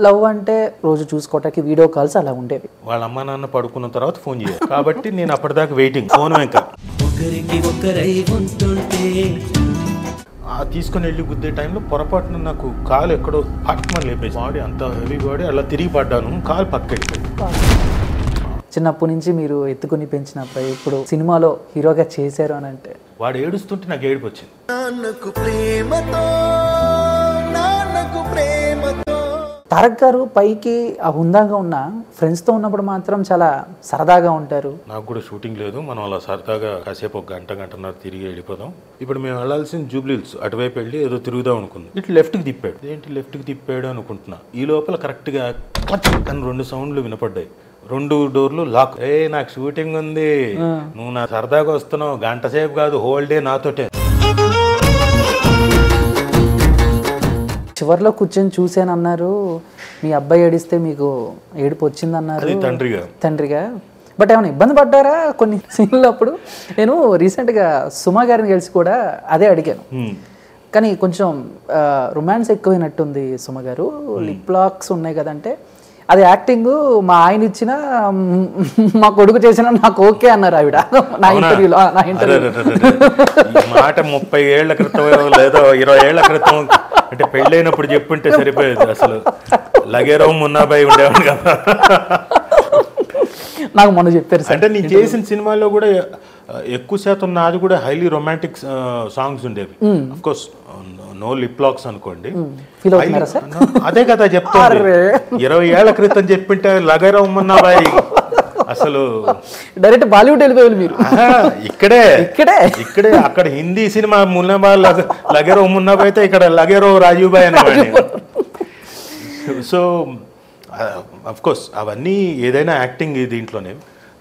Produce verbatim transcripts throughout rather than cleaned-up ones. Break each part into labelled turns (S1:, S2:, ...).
S1: Love అంటే రోజు చూసుకోవటానికి వీడియో కాల్స్ అలా ఉండేవి.
S2: వాళ్ళ అమ్మ నాన్న పడుకున్న తర్వాత ఫోన్ చేయాలి కాబట్టి నేను అప్పటిదాకా వెయిటింగ్ ఫోన్ ఇంకా తీసుకుని వెళ్ళి గుద్దే టైంలో పొరపాటున నాకు కాలు ఎక్కడో పట్టుమని లేపేసి బాడీ అంత హెవీ బాడీ అలా తిరిగి పడ్డాను, కాలు పక్కకెళ్ళిపోయింది.
S1: చిన్నప్పటి నుంచి మీరు ఎత్తుకుని పెంచిన అబ్బాయి ఇప్పుడు సినిమాలో హీరోగా చేశారు అని అంటే
S2: వాడు ఏడుస్తుంటే నాకు ఏడుపు వచ్చింది.
S1: తారక్ గారు పైకి ఆ హుందాగా ఉన్న ఫ్రెండ్స్తో ఉన్నప్పుడు మాత్రం చాలా సరదాగా ఉంటారు.
S2: నాకు కూడా షూటింగ్ లేదు, మనం అలా సరదాగా కాసేపు ఒక గంట గంటన్నర తిరిగి వెళ్ళిపోదాం. ఇప్పుడు మేము వెళ్ళాల్సిన జూబ్లీహిల్స్ అటువైపు వెళ్ళి ఏదో తిరుగుదాం అనుకుంది. ఇటు లెఫ్ట్కి తిప్పాడు, ఏంటి లెఫ్ట్కి తిప్పాడు అనుకుంటున్నా. ఈ లోపల కరెక్ట్గా కానీ రెండు సౌండ్లు వినపడ్డాయి, రెండు డోర్లు లాక్. ఏ నాకు షూటింగ్ ఉంది, నువ్వు నా సరదాగా వస్తున్నావు, గంట సేపు కాదు హోల్ డే నాతోటే.
S1: చివరిలో కూర్చొని చూసానన్నారు, మీ అబ్బాయి ఏడిస్తే మీకు ఏడుపు వచ్చిందన్నారు
S2: తండ్రిగా
S1: తండ్రిగా బట్ ఏమైనా ఇబ్బంది పడ్డారా కొన్ని సీన్లు? అప్పుడు నేను రీసెంట్గా సుమా గారిని కలిసి కూడా అదే అడిగాను, కానీ కొంచెం రొమాన్స్ ఎక్కువైనట్టుంది సుమ గారు, లిప్ లాక్స్ ఉన్నాయి కదంటే అది యాక్టింగ్ మా ఆయన ఇచ్చిన మా కొడుకు చేసిన నాకు ఓకే అన్నారు ఆవిడ నా ఇంటర్వ్యూలో. నా ఇంటర్వ్యూ
S2: మాట ముప్పై ఏళ్ల క్రితం లేదో ఇరవై ఏళ్ల క్రితం అంటే పెళ్ళైనప్పుడు చెప్పుంటే సరిపోయేది. అసలు లగేరావు మున్నాబాయి ఉండేవాడు కదా.
S1: నాకు మొన్న చెప్పారు
S2: అంటే నేను చేసిన సినిమాలో కూడా ఎక్కువ శాతం నాది కూడా హైలీ రొమాంటిక్ సాంగ్స్ ఉండేవి. Of course no lip locks అనుకోండి. అదే కదా చెప్తాను, ఇరవై ఏళ్ల క్రితం చెప్పింటే లగేరావు మున్నాబాయి అసలు
S1: డైరెక్ట్ బాలీవుడ్ వెళ్ళిపోయారు మీరు.
S2: ఇక్కడే ఇక్కడే ఇక్కడే అక్కడ హిందీ సినిమా మున్నాబాయ్ లగేరావు మున్నాబాయ్ అయితే ఇక్కడ లగేరావు రాజీవ్ బాయ్ అనేవాడిని. సో అఫ్ కోర్స్ అవన్నీ ఏదైనా యాక్టింగ్ దీంట్లోనే.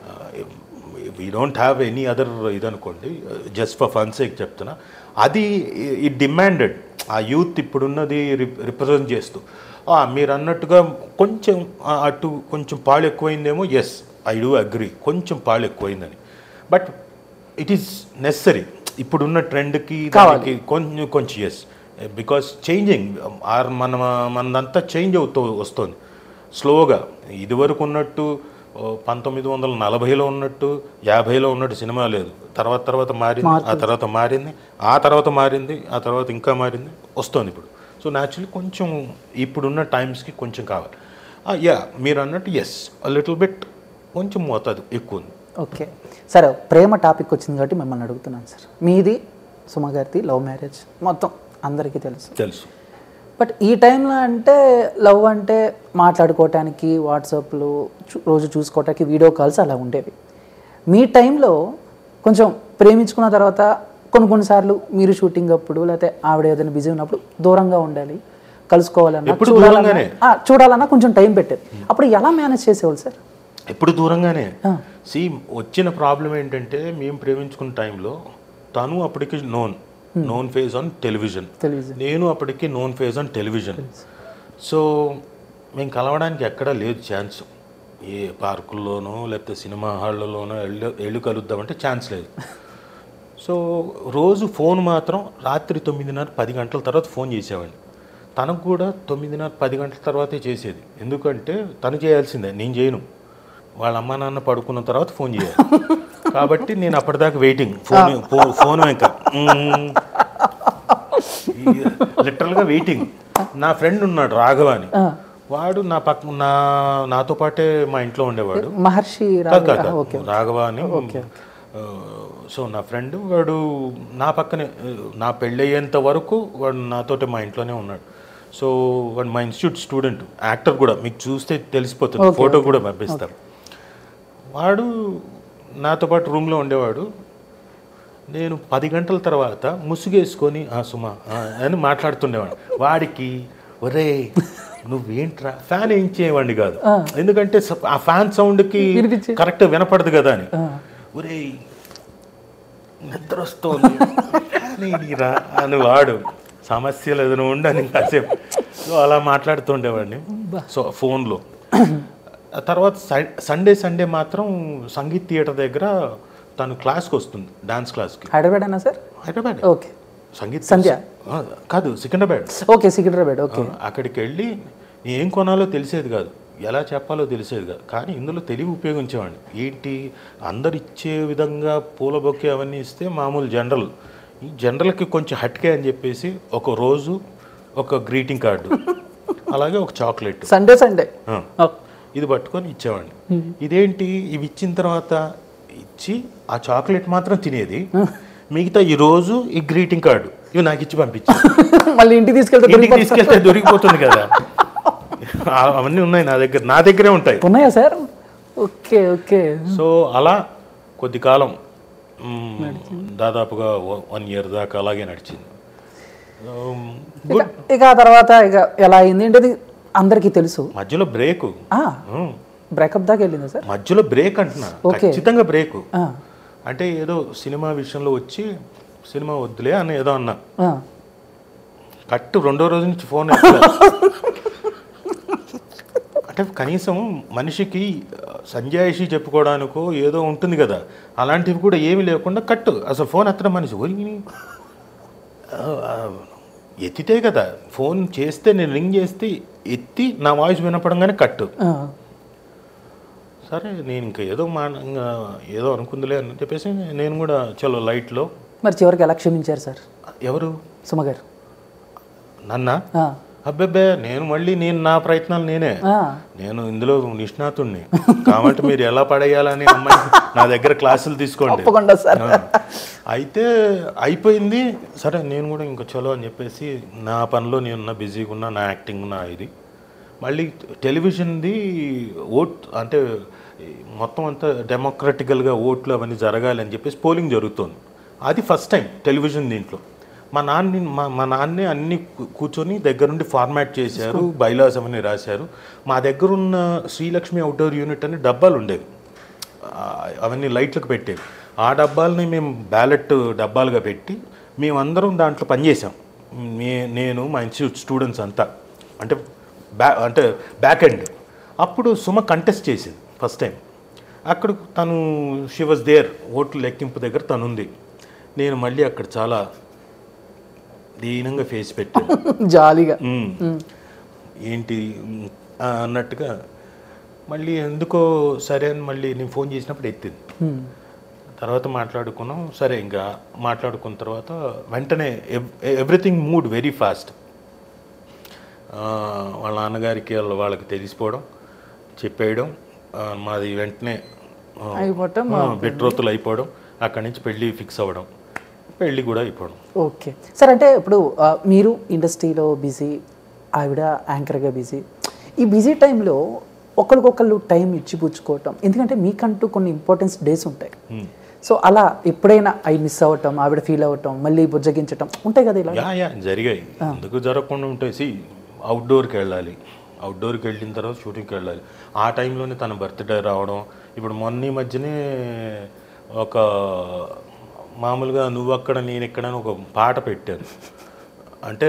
S2: We don't have any other ఇది అనుకోండి, జస్ట్ ఫర్ ఫన్ సేక్ చెప్తున్నా. అది ఇట్ డిమాండెడ్, ఆ యూత్ ఇప్పుడున్నది రిప్రజెంట్ చేస్తూ. మీరు అన్నట్టుగా కొంచెం అటు కొంచెం పాలు ఎక్కువైందేమో, ఎస్ ఐ డూ అగ్రీ, కొంచెం పాలు ఎక్కువైందని. బట్ ఇట్ ఈస్ నెసరీ ఇప్పుడున్న ట్రెండ్కి దానికి కొంచెం కొంచెం ఎస్, బికాస్ చేంజింగ్ ఆర్ మన మనదంతా చేంజ్ అవుతూ వస్తుంది స్లోగా. ఇదివరకు ఉన్నట్టు పంతొమ్మిది వందల నలభైలో ఉన్నట్టు యాభైలో ఉన్నట్టు సినిమా లేదు. తర్వాత తర్వాత మారింది, ఆ తర్వాత మారింది, ఆ తర్వాత మారింది, ఆ తర్వాత ఇంకా మారింది, వస్తుంది ఇప్పుడు. సో న్యాచురల్లీ కొంచెం ఇప్పుడున్న టైమ్స్కి కొంచెం కావాలి. యా మీరు అన్నట్టు ఎస్ లిటిల్ బిట్ కొంచెం మోతాదు ఎక్కువ ఉంది.
S1: ఓకే సరే, ప్రేమ టాపిక్ వచ్చింది కాబట్టి మిమ్మల్ని అడుగుతున్నాను సార్. మీది సుమ గారిది లవ్ మ్యారేజ్ మొత్తం అందరికీ తెలుసు
S2: తెలుసు
S1: బట్ ఈ టైంలో అంటే లవ్ అంటే మాట్లాడుకోవటానికి వాట్సాప్లో రోజు చూసుకోవటానికి వీడియో కాల్స్ అలా ఉండేవి. మీ టైంలో కొంచెం ప్రేమించుకున్న తర్వాత కొన్ని కొన్నిసార్లు మీరు షూటింగ్ అప్పుడు లేకపోతే ఆవిడ ఏదైనా బిజీ ఉన్నప్పుడు దూరంగా ఉండాలి, కలుసుకోవాలన్నా చూడాలన్నా చూడాలన్నా కొంచెం టైం పెట్టేది. అప్పుడు ఎలా మేనేజ్ చేసేవాళ్ళు సార్?
S2: ఎప్పుడు దూరంగానే. సి వచ్చిన ప్రాబ్లం ఏంటంటే మేము ప్రేమించుకున్న టైంలో తను అప్పటికి known known face on television, నేను అప్పటికి known face on television. So మేము కలవడానికి ఎక్కడా లేదు ఛాన్స్. ఏ పార్కుల్లోనో లేకపోతే సినిమా హాళ్ళలోనో వెళ్ళి వెళ్ళి కలుద్దామంటే ఛాన్స్ లేదు. సో రోజు ఫోన్ మాత్రం రాత్రి తొమ్మిదిన్నర పది గంటల తర్వాత ఫోన్ చేసేవాడిని. తనకు కూడా తొమ్మిదిన్నర పది గంటల తర్వాతే చేసేది, ఎందుకంటే తను చేయాల్సిందే, నేను చేయను. వాళ్ళ అమ్మ నాన్న పడుకున్న తర్వాత ఫోన్ చేయాలి కాబట్టి నేను అప్పటిదాకా వెయిటింగ్ ఫోన్ ఫోన్ ఇంకా లిటరల్గా వెయిటింగ్. నా ఫ్రెండ్ ఉన్నాడు రాఘవ అని, వాడు నా పక్క నా నాతో పాటే మా ఇంట్లో ఉండేవాడు,
S1: మహర్షి
S2: రాఘవ అని. సో నా ఫ్రెండ్ వాడు నా పక్కనే, నా పెళ్ళి అయ్యేంత వరకు వాడు నాతోటే మా ఇంట్లోనే ఉన్నాడు. సో వాడు మా ఇన్స్టిట్యూట్ స్టూడెంట్, యాక్టర్ కూడా, మీకు చూస్తే తెలిసిపోతుంది, ఫోటో కూడా పంపిస్తారు. వాడు నాతో పాటు రూమ్లో ఉండేవాడు. నేను పది గంటల తర్వాత ముసుగేసుకొని ఆ సుమా అని మాట్లాడుతుండేవాడు. వాడికి ఒరే నువ్వేంట్రా ఫ్యాన్ ఏం చేయవాడిని కాదు, ఎందుకంటే ఆ ఫ్యాన్ సౌండ్కి కరెక్ట్ వినపడదు కదా అని. ఒరే నిద్ర వస్తుంది రా అని వాడు సమస్యలు ఏదైనా ఉండని కాసేపు సో అలా మాట్లాడుతుండేవాడిని సో ఫోన్లో. తర్వాత సండే సండే మాత్రం సంగీత్ థియేటర్ దగ్గర తను క్లాస్కి వస్తుంది, డాన్స్ క్లాస్కి.
S1: హైదరాబాద్ అన్నా సార్?
S2: హైదరాబాద్.
S1: ఓకే.
S2: సంగీత్
S1: సంధ్య
S2: కాదు, సికింద్రాబాద్.
S1: ఓకే సికింద్రాబాద్. ఓకే.
S2: అక్కడికి వెళ్ళి ఏం కొనాలో తెలిసేది కాదు, ఎలా చెప్పాలో తెలిసేది కాదు. కానీ ఇందులో తెలివి ఉపయోగించేవాడిని. ఏంటి, అందరు ఇచ్చే విధంగా పూల బొకే అవన్నీ ఇస్తే మామూలు జనరల్, ఈ జనరల్కి కొంచెం హట్కే అని చెప్పేసి ఒక రోజు ఒక గ్రీటింగ్ కార్డు, అలాగే ఒక చాక్లెట్
S1: సండే సండే
S2: ఇది పట్టుకొని ఇచ్చేవాడిని. ఇదేంటి, ఇవి ఇచ్చిన తర్వాత ఇచ్చి ఆ చాక్లెట్ మాత్రం తినేది, మిగతా ఈ రోజు ఈ గ్రీటింగ్ కార్డు ఇవి నాకు ఇచ్చి పంపించి
S1: మళ్ళీ ఇంటికి తీసుకెళ్తే
S2: ఇంటికి తీసుకెళ్తే దొరికిపోతుంది కదా. అవన్నీ ఉన్నాయి నా దగ్గర, నా దగ్గరే ఉంటాయి.
S1: ఉన్నాయా సార్? Okay okay.
S2: సో అలా కొద్ది కాలం, దాదాపుగా వన్ ఇయర్ దాకా అలాగే నడిచింది.
S1: ఇక ఆ తర్వాత ఇక ఎలా అయింది అంటే అందరికీ తెలుసు.
S2: మధ్యలో బ్రేక్,
S1: బ్రేకప్ దాకా వెళ్ళిందా సార్?
S2: మధ్యలో బ్రేక్ అంటున్నా, ఖచ్చితంగా బ్రేక్. అంటే ఏదో సినిమా విషయంలో వచ్చి సినిమా వద్దులే అని ఏదో అన్నా, కట్టు రెండో రోజు నుంచి ఫోన్ అంటే కనీసం మనిషికి సంజాయిషి చెప్పుకోవడానికో ఏదో ఉంటుంది కదా, అలాంటివి కూడా ఏమీ లేకుండా కట్టు. అసలు ఫోన్ ఎత్తడం మనిషి ఒరిగి ఎత్తితే కదా, ఫోన్ చేస్తే నేను రింగ్ చేస్తే ఎత్తి నా వాయిస్ వినపడంగానే కట్టు. సరే నేను ఇంకా ఏదో మా ఏదో అనుకుందిలే అని చెప్పేసి నేను కూడా చలో లైట్లో.
S1: మరి చివరికి ఎలా క్షమించారు సార్?
S2: ఎవరు?
S1: సుమ గారు.
S2: నన్నా? అబ్బెబ్బే, నేను మళ్ళీ నేను నా ప్రయత్నాలు నేనే, నేను ఇందులో నిష్ణాతుడిని కాబట్టి మీరు ఎలా పడేయాలని అమ్మాయి నా దగ్గర క్లాసులు తీసుకోండి. అయితే అయిపోయింది. సరే నేను కూడా ఇంకా చలో అని చెప్పేసి నా పనిలో నేను బిజీగా ఉన్నా, నా యాక్టింగ్ నా ఇది. మళ్ళీ టెలివిజన్ది ఓట్ అంటే మొత్తం అంతా డెమోక్రటికల్గా ఓట్లు అవన్నీ జరగాలి అని చెప్పేసి పోలింగ్ జరుగుతుంది. అది ఫస్ట్ టైం టెలివిజన్ దీంట్లో. మా నాన్న మా మా నాన్నే అన్ని కూర్చొని దగ్గర నుండి ఫార్మాట్ చేశారు, బైలాస్ అవన్నీ రాశారు. మా దగ్గర ఉన్న శ్రీలక్ష్మి అవుట్డోర్ యూనిట్ అని డబ్బాలు ఉండేవి, అవన్నీ లైట్లకు పెట్టేవి. ఆ డబ్బాలని మేము బ్యాలెట్ డబ్బాలుగా పెట్టి మేమందరం దాంట్లో పనిచేసాం. మే నేను మా ఇన్స్టిట్యూట్ స్టూడెంట్స్ అంతా, అంటే బ్యా అంటే బ్యాక్ ఎండ్. అప్పుడు సుమ కంటెస్ట్ చేసింది ఫస్ట్ టైం. అక్కడ తను షీ వాజ్ దేర్, ఓట్లు లెక్కింపు దగ్గర తను ఉంది. నేను మళ్ళీ అక్కడ చాలా దీనంగా ఫేస్ పెట్టాను,
S1: జాలీగా
S2: ఏంటి అన్నట్టుగా. మళ్ళీ ఎందుకో సరే అని మళ్ళీ నేను ఫోన్ చేసినప్పుడు ఎత్తింది. తర్వాత మాట్లాడుకున్నాం. సరే ఇంకా మాట్లాడుకున్న తర్వాత వెంటనే ఎవ్రీథింగ్ మూడ్ వెరీ ఫాస్ట్. వాళ్ళ నాన్నగారికి వాళ్ళ వాళ్ళకి తెలిసిపోవడం, చెప్పేయడం, మాది వెంటనే బెట్రోతులు అయిపోవడం, అక్కడి నుంచి పెళ్ళి ఫిక్స్ అవ్వడం, పెళ్ళి కూడా అయిపోవడం.
S1: Okay sir. అంటే ఇప్పుడు మీరు ఇండస్ట్రీలో బిజీ, ఆవిడ యాంకర్గా బిజీ. ఈ బిజీ టైంలో ఒకరికొకళ్ళు టైం ఇచ్చి పుచ్చుకోవటం, ఎందుకంటే మీకంటూ కొన్ని ఇంపార్టెన్స్ డేస్ ఉంటాయి. సో అలా ఎప్పుడైనా అవి మిస్ అవ్వటం, ఆవిడ ఫీల్ అవ్వటం, మళ్ళీ బుజ్జగించటం ఉంటాయి కదా ఇలా?
S2: యా యా జరిగాయి. ఎందుకు జరగకుండా ఉంటాయి. సి అవుట్డోర్కి వెళ్ళాలి, అవుట్డోర్కి వెళ్ళిన తర్వాత షూటింగ్కి వెళ్ళాలి. ఆ టైంలోనే తన బర్త్డే రావడం. ఇప్పుడు మొన్న మధ్యనే ఒక మామూలుగా నువ్వు అక్కడ నేను ఎక్కడ అని ఒక పాట పెట్టాను. అంటే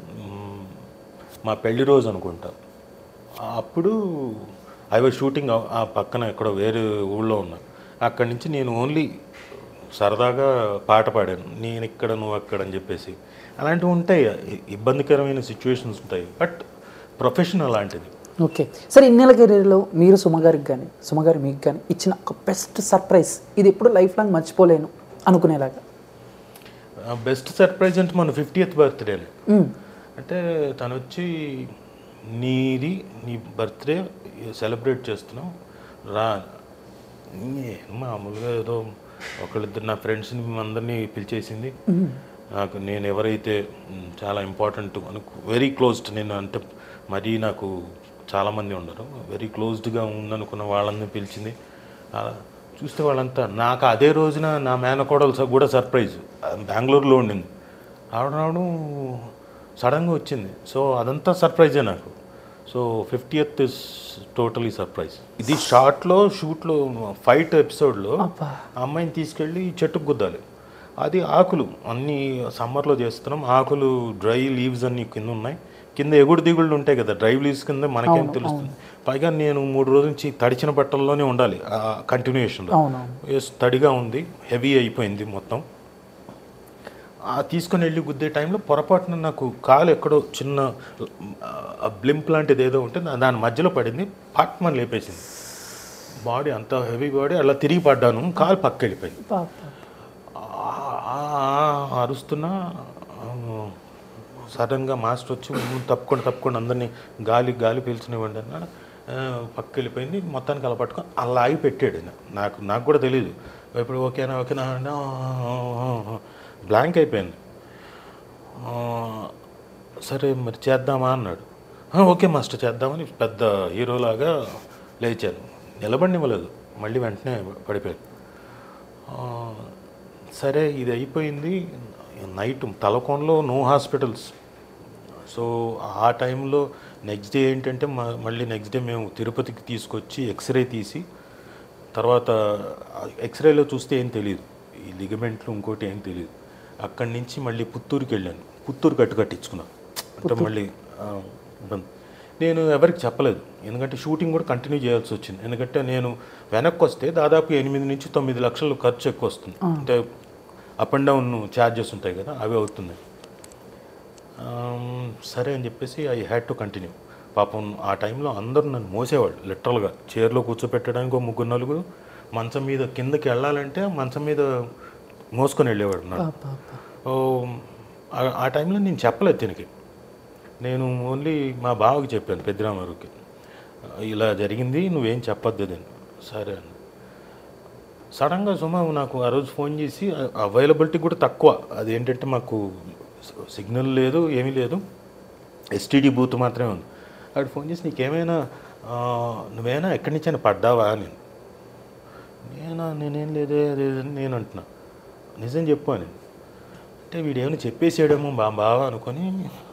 S2: మా పెళ్లి రోజు అనుకుంటా. అప్పుడు ఐ వాజ్ షూటింగ్ ఆ పక్కన ఎక్కడో వేరే ఊళ్ళో ఉన్నా. అక్కడి నుంచి నేను ఓన్లీ సరదాగా పాట పాడాను, నేను ఇక్కడ నువ్వు అక్కడ అని చెప్పేసి. అలాంటివి ఉంటాయి, ఇబ్బందికరమైన సిచ్యువేషన్స్ ఉంటాయి, బట్ ప్రొఫెషన్ అలాంటిది.
S1: Okay sir. ఇన్నేళ్ళ కెరీర్లో మీరు సుమగారికి కానీ సుమగారి మీకు కానీ ఇచ్చిన ఒక బెస్ట్ సర్ప్రైజ్, ఇది ఎప్పుడు లైఫ్ లాంగ్ మర్చిపోలేను అనుకునేలాగా?
S2: బెస్ట్ సర్ప్రైజ్ అంటే మన ఫిఫ్టీయత్ బర్త్డేనే. అంటే తను వచ్చి నీది నీ బర్త్డే సెలబ్రేట్ చేస్తున్నాం రా, మామూలుగా ఏదో ఒకళ్ళిద్దరు నా ఫ్రెండ్స్ని అందరినీ పిలిచేసింది. నాకు నేను ఎవరైతే చాలా ఇంపార్టెంట్ అనుకు వెరీ క్లోజ్డ్, నేను అంటే మరీ నాకు చాలామంది ఉండరు, వెరీ క్లోజ్డ్గా ఉందనుకున్న వాళ్ళని పిలిచింది. చూస్తే వాళ్ళంతా నాకు అదే రోజున నా మేనకోడలు కూడా సర్ప్రైజ్, బెంగళూరులో ఉండింది. రావడం రావడం సడన్గా వచ్చింది. సో అదంతా సర్ప్రైజే నాకు. So fiftieth is totally surprise. ఇది షార్ట్లో షూట్లో ఫైట్ ఎపిసోడ్లో అమ్మాయిని తీసుకెళ్ళి చెట్టుకు గుద్దాలి. అది ఆకులు అన్నీ సమ్మర్లో చేస్తున్నాం, ఆకులు డ్రై లీవ్స్ అన్నీ కింద ఉన్నాయి, కింద ఎగుడు దిగుళ్ళు ఉంటాయి కదా డ్రై లీవ్స్ కింద, మనకేం తెలుస్తుంది. పైగా నేను మూడు రోజుల నుంచి తడిచిన బట్టల్లోనే ఉండాలి కంటిన్యూషన్లో. తడిగా ఉంది, హెవీ అయిపోయింది మొత్తం. ఆ తీసుకొని వెళ్ళి గుద్దే టైంలో పొరపాటున నాకు కాలు ఎక్కడో చిన్న బ్లింప్ లాంటిది ఏదో ఉంటే దాని మధ్యలో పడింది, పట్మని లేపేసింది. బాడీ అంత హెవీ బాడీ, అలా తిరిగి పడ్డాను, కాలు పక్క వెళ్ళిపోయింది. అరుస్తున్నా సడన్గా మాస్టర్ వచ్చి తప్పుకొని తప్పుకొని అందరినీ గాలి గాలి పీల్చునివ్వండి అన్నాడు. పక్క వెళ్ళిపోయింది. మొత్తానికి అలా పట్టుకొని అలా ఆగి పెట్టాడు. నాకు నాకు కూడా తెలియదు. ఇప్పుడు ఓకేనా ఓకేనా బ్లాంక్ అయిపోయింది. సరే మరి చేద్దామా అన్నాడు. ఓకే మాస్టర్ చేద్దామని పెద్ద హీరోలాగా లేచాను. నిలబడినివ్వలేదు, మళ్ళీ వెంటనే పడిపోయాను. సరే ఇది అయిపోయింది. నైట్ తలకోనలో నో హాస్పిటల్స్. సో ఆ టైంలో నెక్స్ట్ డే ఏంటంటే మళ్ళీ నెక్స్ట్ డే మేము తిరుపతికి తీసుకొచ్చి ఎక్స్రే తీసి, తర్వాత ఎక్స్రేలో చూస్తే ఏం తెలియదు, ఈ లిగమెంట్లు ఇంకోటి ఏం తెలియదు. అక్కడి నుంచి మళ్ళీ పుత్తూరుకి వెళ్ళాను. పుత్తూరు కట్టు కట్టించుకున్నాను. అంటే మళ్ళీ ఇబ్బంది. నేను ఎవరికి చెప్పలేదు, ఎందుకంటే షూటింగ్ కూడా కంటిన్యూ చేయాల్సి వచ్చింది. ఎందుకంటే నేను వెనక్కి వస్తే దాదాపు ఎనిమిది నుంచి తొమ్మిది లక్షలు ఖర్చు ఎక్కువ వస్తుంది. అంటే అప్ అండ్ డౌన్ ఛార్జెస్ ఉంటాయి కదా, అవి అవుతున్నాయి. సరే అని చెప్పేసి ఐ హ్యాడ్ టు కంటిన్యూ. పాపం ఆ టైంలో అందరూ నన్ను మోసేవాళ్ళు, లిటరల్గా చైర్లో కూర్చోపెట్టడానికి ఒక ముగ్గురు నలుగురు, మంచం మీద కిందకి వెళ్ళాలంటే మంచం మీద మోసుకొని వెళ్ళేవాడు నాకు. ఆ టైంలో నేను చెప్పలేదు దీనికి, నేను ఓన్లీ మా బావకి చెప్పాను, పెద్దరామారుకి, ఇలా జరిగింది నువ్వేం చెప్పొద్దు అని. సరే అన్న. సడన్గా సుమా నాకు ఆ రోజు ఫోన్ చేసి, అవైలబిలిటీ కూడా తక్కువ, అదేంటంటే మాకు సిగ్నల్ లేదు ఏమీ లేదు, ఎస్టీడీ బూత్ మాత్రమే ఉంది. అక్కడ ఫోన్ చేసి నీకేమైనా నువ్వేనా ఎక్కడి నుంచైనా పడ్డావా అని. నేనా నేనేం లేదే నేను అంటున్నా. నిజం చెప్పు అని అంటే వీడేమైనా చెప్పేసాడేమో బా బావా అనుకొని,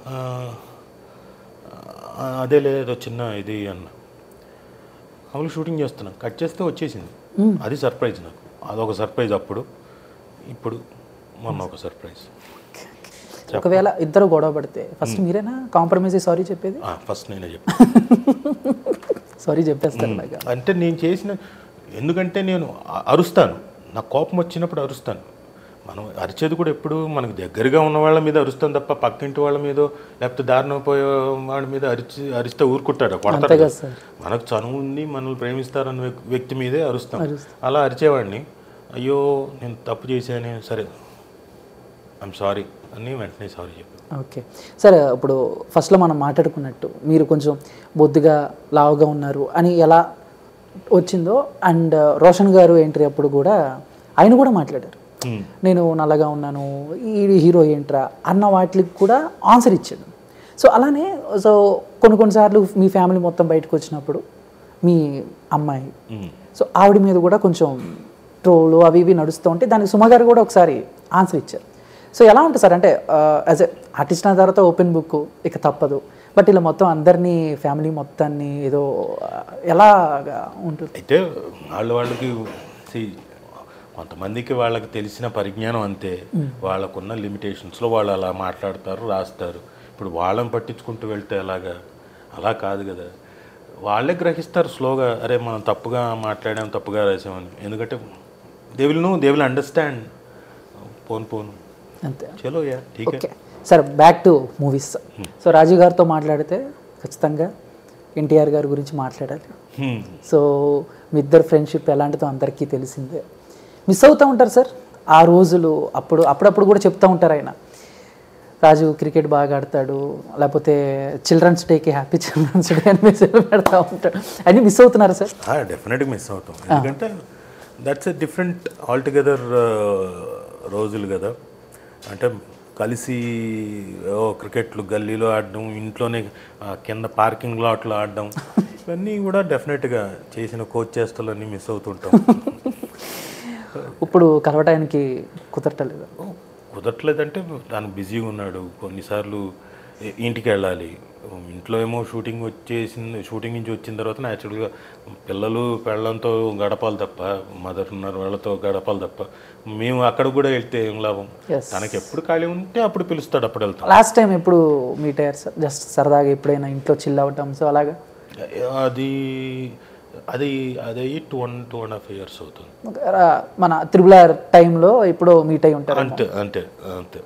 S2: అదే లేదో చిన్న ఇది అన్న. అవును షూటింగ్ చేస్తున్నాను, కట్ చేస్తే వచ్చేసింది. అది సర్ప్రైజ్ నాకు, అదొక సర్ప్రైజ్ అప్పుడు. ఇప్పుడు మొన్న ఒక సర్ప్రైజ్.
S1: ఒకవేళ ఇద్దరు గొడవ పడితే ఫస్ట్ మీరేనా కాంప్రమైజ్ సారీ చెప్పేది?
S2: ఫస్ట్ నేనే చెప్పాను.
S1: సారీ చెప్పేస్తాను.
S2: అంటే నేను చేసిన, ఎందుకంటే నేను అరుస్తాను, నాకు కోపం వచ్చినప్పుడు అరుస్తాను. మనం అరిచేది కూడా ఎప్పుడు మనకు దగ్గరగా ఉన్న వాళ్ళ మీద అరుస్తాం తప్ప పక్కింటి వాళ్ళ మీద లేకపోతే దారిన పోయే వాళ్ళ మీద అరిచి అరిస్తే ఊరుకుంటాడు, కొడతాడు. మనకు చనువు ఉంది, మనల్ని ప్రేమిస్తారన్న వ్యక్తి మీదే అరుస్తాం. అలా అరిచేవాడిని. అయ్యో నేను తప్పు చేశాను, సరే ఐఎమ్ సారీ అని వెంటనే సారీ చెప్పాను.
S1: ఓకే సరే, ఇప్పుడు ఫస్ట్లో మనం మాట్లాడుకున్నట్టు మీరు కొంచెం బొద్దుగా లావుగా ఉన్నారు అని ఎలా వచ్చిందో, అండ్ రోషన్ గారు ఎంట్రీ అప్పుడు కూడా ఆయన కూడా మాట్లాడారు, నేను నల్లగా ఉన్నాను, ఈ హీరో ఏంట్రా అన్న వాటికి కూడా ఆన్సర్ ఇచ్చాడు. సో అలానే సో కొన్ని కొన్నిసార్లు మీ ఫ్యామిలీ మొత్తం బయటకు వచ్చినప్పుడు మీ అమ్మాయి, సో ఆవిడ మీద కూడా కొంచెం ట్రోలు అవి ఇవి నడుస్తూ ఉంటే దానికి సుమ గారు కూడా ఒకసారి ఆన్సర్ ఇచ్చారు. సో ఎలా ఉంటుంది సార్, అంటే యాజ్ ఎ ఆర్టిస్ట్ అయిన తర్వాత ఓపెన్ బుక్ ఇక తప్పదు, బట్ ఇలా మొత్తం అందరినీ ఫ్యామిలీ మొత్తాన్ని ఏదో ఎలా ఉంటుంది?
S2: అయితే వాళ్ళ వాళ్ళకి కొంతమందికి వాళ్ళకి తెలిసిన పరిజ్ఞానం అంతే, వాళ్ళకున్న లిమిటేషన్స్లో వాళ్ళు అలా మాట్లాడతారు, రాస్తారు. ఇప్పుడు వాళ్ళని పట్టించుకుంటూ వెళ్తే ఎలాగా, అలా కాదు కదా. వాళ్ళే గ్రహిస్తారు స్లోగా, అరే మనం తప్పుగా మాట్లాడాం, తప్పుగా రాసామని. ఎందుకంటే they will know, they will understand. పోను పోను
S1: అంతే.
S2: చలో యా ఠీక్.
S1: Okay sir, back to movies. So Raju గారితో మాట్లాడితే ఖచ్చితంగా ఎన్టీఆర్ గారి గురించి మాట్లాడాలి. సో మీ ఇద్దరు ఫ్రెండ్షిప్ ఎలాంటిదో అందరికీ తెలిసిందే. మిస్ అవుతూ ఉంటారు సార్ ఆ రోజులు, అప్పుడు అప్పుడప్పుడు కూడా చెప్తూ ఉంటారు ఆయన, రాజు క్రికెట్ బాగా ఆడతాడు, లేకపోతే చిల్డ్రన్స్ డేకి హ్యాపీ చిల్డ్రన్స్ డే అని మెసేజ్ పెడతా ఉంటాడు. అన్నీ మిస్ అవుతున్నారు సార్?
S2: డెఫినెట్గా మిస్ అవుతాం, ఎందుకంటే దట్స్ ఎ డిఫరెంట్ ఆల్టుగెదర్ రోజులు కదా. అంటే కలిసి ఓ క్రికెట్లు గల్లీలో ఆడడం, ఇంట్లోనే కింద పార్కింగ్ లాట్లో ఆడడం, ఇవన్నీ కూడా డెఫినెట్గా చేసిన కోచ్ చేష్టలన్నీ మిస్ అవుతుంటాం.
S1: ఇప్పుడు కలవటానికి కుదరట్లేదు?
S2: కుదరట్లేదంటే దానికి బిజీగా ఉన్నాడు. కొన్నిసార్లు ఇంటికి వెళ్ళాలి, ఇంట్లో ఏమో షూటింగ్ వచ్చేసింది, షూటింగ్ నుంచి వచ్చిన తర్వాత న్యాచురల్గా పిల్లలు పెళ్ళంతో గడపాలి తప్ప, మదర్ ఉన్నారు వాళ్ళతో గడపాలి తప్ప, మేము అక్కడ కూడా వెళ్తే ఏం లాభం. తనకి ఎప్పుడు ఖాళీ ఉంటే అప్పుడు పిలుస్తాడు, అప్పుడు వెళ్తాం.
S1: లాస్ట్ టైం ఎప్పుడు మీట్ అయ్యారు సార్? జస్ట్ సరదాగా ఎప్పుడైనా ఇంట్లో చిల్ అవటం, సో అలాగా?
S2: అది అది అది two one two and half years అవుతుంది.
S1: మన త్రిబుల్ ఆర్ టైంలో ఇప్పుడు మీట్ అయి ఉంటారు.
S2: అంతే అంతే అంతే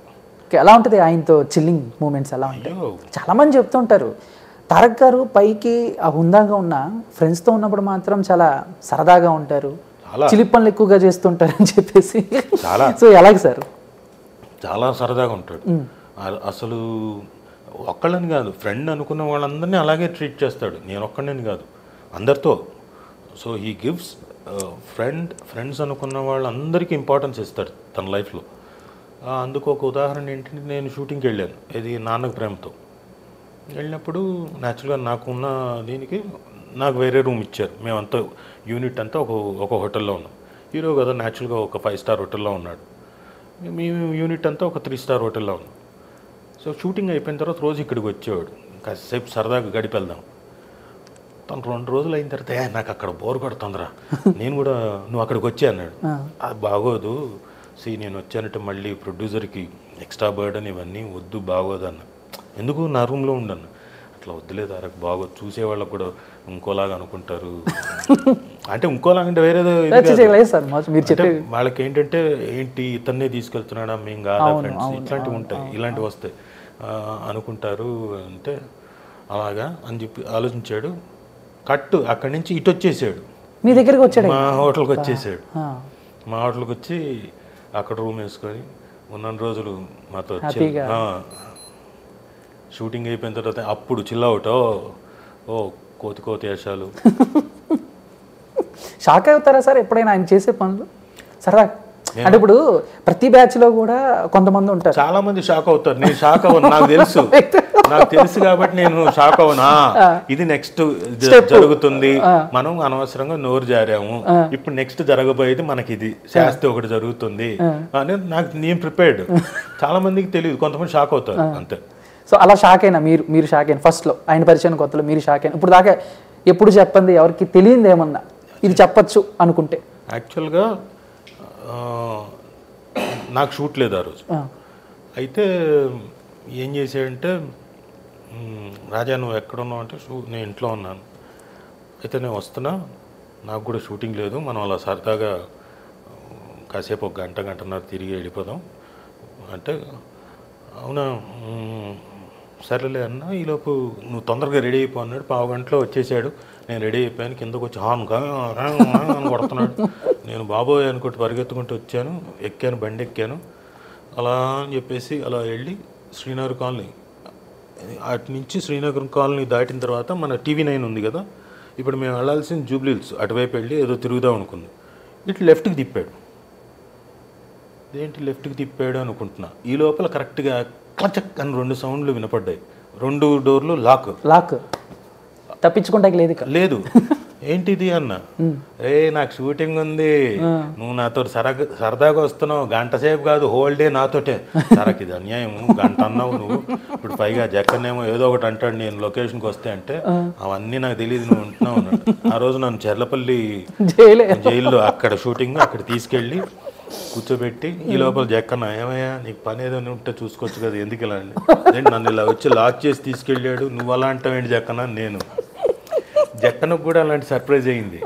S1: ఎలా ఉంటుంది ఆయనతో చిల్లింగ్ మూమెంట్స్ ఎలా ఉంటాయి? చాలామంది చెప్తుంటారు తారక్ గారు పైకి ఆ హుందాగా ఉన్న ఫ్రెండ్స్తో ఉన్నప్పుడు మాత్రం చాలా సరదాగా ఉంటారు, చిలిపి పనులు ఎక్కువగా చేస్తుంటారు అని చెప్పేసి.
S2: చాలా
S1: సో ఎలాగ సార్?
S2: చాలా సరదాగా ఉంటాడు అసలు. ఒక్కళ్ళని కాదు, ఫ్రెండ్ అనుకున్న వాళ్ళందరినీ అలాగే ట్రీట్ చేస్తాడు. నేను ఒక్కడిని కాదు, అందరితో. So he gives friend friends అనుకున్న వాళ్ళందరికీ ఇంపార్టెన్స్ ఇస్తాడు తన లైఫ్లో. అందుకు ఒక ఉదాహరణ ఏంటంటే, నేను షూటింగ్కి వెళ్ళాను, ఇది నాన్నకు ప్రేమతో. వెళ్ళినప్పుడు న్యాచురల్గా నాకున్న దీనికి నాకు వేరే రూమ్ ఇచ్చారు. మేమంతా యూనిట్ అంతా ఒక ఒక హోటల్లో ఉన్నాం. హీరో కదా న్యాచురల్గా ఒక ఫైవ్ స్టార్ హోటల్లో ఉన్నాడు, మేము యూనిట్ అంతా ఒక త్రీ స్టార్ హోటల్లో ఉన్నాం. సో షూటింగ్ అయిపోయిన తర్వాత రోజు ఇక్కడికి వచ్చేవాడు, కాసేపు సరదాగా గడిపి వెళ్దాం. తను రెండు రోజులు అయిన తర్వాత ఏ నాకు అక్కడ బోర్ కొడుతుందిరా, నేను కూడా నువ్వు అక్కడికి వచ్చా అన్నాడు. అది బాగోదు, సి నేను వచ్చానంటే మళ్ళీ ప్రొడ్యూసర్కి ఎక్స్ట్రా బర్డన్ ఇవన్నీ వద్దు, బాగోదు అన్న. ఎందుకు నా రూమ్లో ఉండను, అట్లా వద్దులేదు అరకు బాగోదు, చూసేవాళ్ళకు కూడా ఇంకోలాగా అనుకుంటారు. అంటే ఇంకోలాగా అంటే వేరేదో వాళ్ళకి ఏంటంటే ఏంటి ఇతన్నే తీసుకెళ్తున్నాడా, మేము కాదా ఫ్రెండ్స్, ఇట్లాంటివి ఉంటాయి, ఇలాంటివి వస్తాయి అనుకుంటారు అంటే అలాగా అని చెప్పి ఆలోచించాడు. కట్టు అక్కడి నుంచి ఇటు వచ్చేసాడు,
S1: మీ దగ్గరికి వచ్చాడు,
S2: మా హోటల్కి వచ్చేసాడు. మా హోటల్కి వచ్చి అక్కడ రూమ్ వేసుకొని ఉన్న రోజులు మాతో వచ్చి షూటింగ్ అయిపోయిన తర్వాత అప్పుడు చిల్లవుట్ ఓ కోతి కోతి వేషాలు.
S1: షాక్ అవుతారా సార్ ఎప్పుడైనా ఆయన చేసే పనులు? సరదా అంటే ఇప్పుడు ప్రతి బ్యాచ్ లో కూడా కొంతమంది ఉంటారు,
S2: చాలా మంది షాక్ అవుతారు. నేను షాక్ అవ్వను, నాకు తెలుసు నాకు తెలుసు కాబట్టి నేను షాక్ అవునా, ఇది నెక్స్ట్ జరుగుతుంది, మనం అనవసరంగా నోరు జారాము, ఇప్పుడు నెక్స్ట్ జరగబోయేది మనకి ఇది శాస్తి ఒకటి జరుగుతుంది అని నాకు నేను ప్రిపేర్డ్. చాలా మందికి తెలియదు, కొంతమంది షాక్ అవుతారు అంతే.
S1: సో అలా షాక్ అయినా మీరు మీరు షాక్ అయిన ఫస్ట్లో ఆయన పరిచయం కొత్తలో మీరు షాక్ అయిన ఇప్పుడు దాకా ఎప్పుడు చెప్పండి ఎవరికి తెలియదు ఏమన్నా ఇది చెప్పచ్చు అనుకుంటే?
S2: యాక్చువల్గా నాకు షూట్ లేదు ఆ రోజు. అయితే ఏం చేసాడంటే, రాజా నువ్వు ఎక్కడున్నావు అంటే, షూ నేను ఇంట్లో ఉన్నాను, అయితే నేను వస్తున్నా, నాకు కూడా షూటింగ్ లేదు, మనం అలా సరదాగా కాసేపు ఒక గంట గంటన్నర తిరిగి వెళ్ళిపోదాం అంటే, అవునా సరేలే అన్న, ఈలోపు నువ్వు తొందరగా రెడీ అయిపో అన్నాడు. పావు గంటలో వచ్చేసాడు. నేను రెడీ అయిపోయాను, కిందకు వచ్చి హాన్ అని కొడుతున్నాడు. నేను బాబోయ్ అనుకుంటూ పరిగెత్తుకుంటూ వచ్చాను, ఎక్కాను, బండి ఎక్కాను. అలా అని చెప్పేసి అలా వెళ్ళి శ్రీనగర్ కాలనీ, అటు నుంచి శ్రీనగర్ కాలనీ దాటిన తర్వాత మన టీవీ నైన్ ఉంది కదా, ఇప్పుడు మేము వెళ్ళాల్సిన జూబ్లీహిల్స్, అటువైపు వెళ్ళి ఏదో తిరుగుదాం అనుకుంది. ఇటు లెఫ్ట్కి తిప్పాడు. ఏంటి లెఫ్ట్కి తిప్పాడు అనుకుంటున్నా, ఈ లోపల కరెక్ట్గా క్లచక్ అని రెండు సౌండ్లు వినపడ్డాయి. రెండు డోర్లు లాక్
S1: లాక్ తప్పించుకుంటా లేదు
S2: లేదు ఏంటిది అన్న, ఏ నాకు షూటింగ్ ఉంది, నువ్వు నాతో సరగా సరదాగా వస్తున్నావు, గంట సేపు కాదు హోల్ డే నాతోటే. సరకు ఇది అన్యాయము, గంట అన్నావు నువ్వు, ఇప్పుడు పైగా జక్కనేమో ఏదో ఒకటి అంటాడు నేను లొకేషన్కి వస్తే అంటే, అవన్నీ నాకు తెలియదు నువ్వు ఉంటున్నావు అన్నాడు. ఆ రోజు నన్ను చెర్లపల్లి జైల్లో అక్కడ షూటింగ్ అక్కడ తీసుకెళ్ళి కూర్చోబెట్టి, ఈ లోపల జక్కన్న ఏమయ్యా నీకు పని ఏదైనా ఉంటే చూసుకోవచ్చు కదా, ఎందుకు ఇలా అండి నన్ను ఇలా వచ్చి లాక్ చేసి తీసుకెళ్ళాడు, నువ్వు అలా అంటావేంటి జక్కన్న. నేను జక్కనకు కూడా అలాంటి సర్ప్రైజ్ అయింది.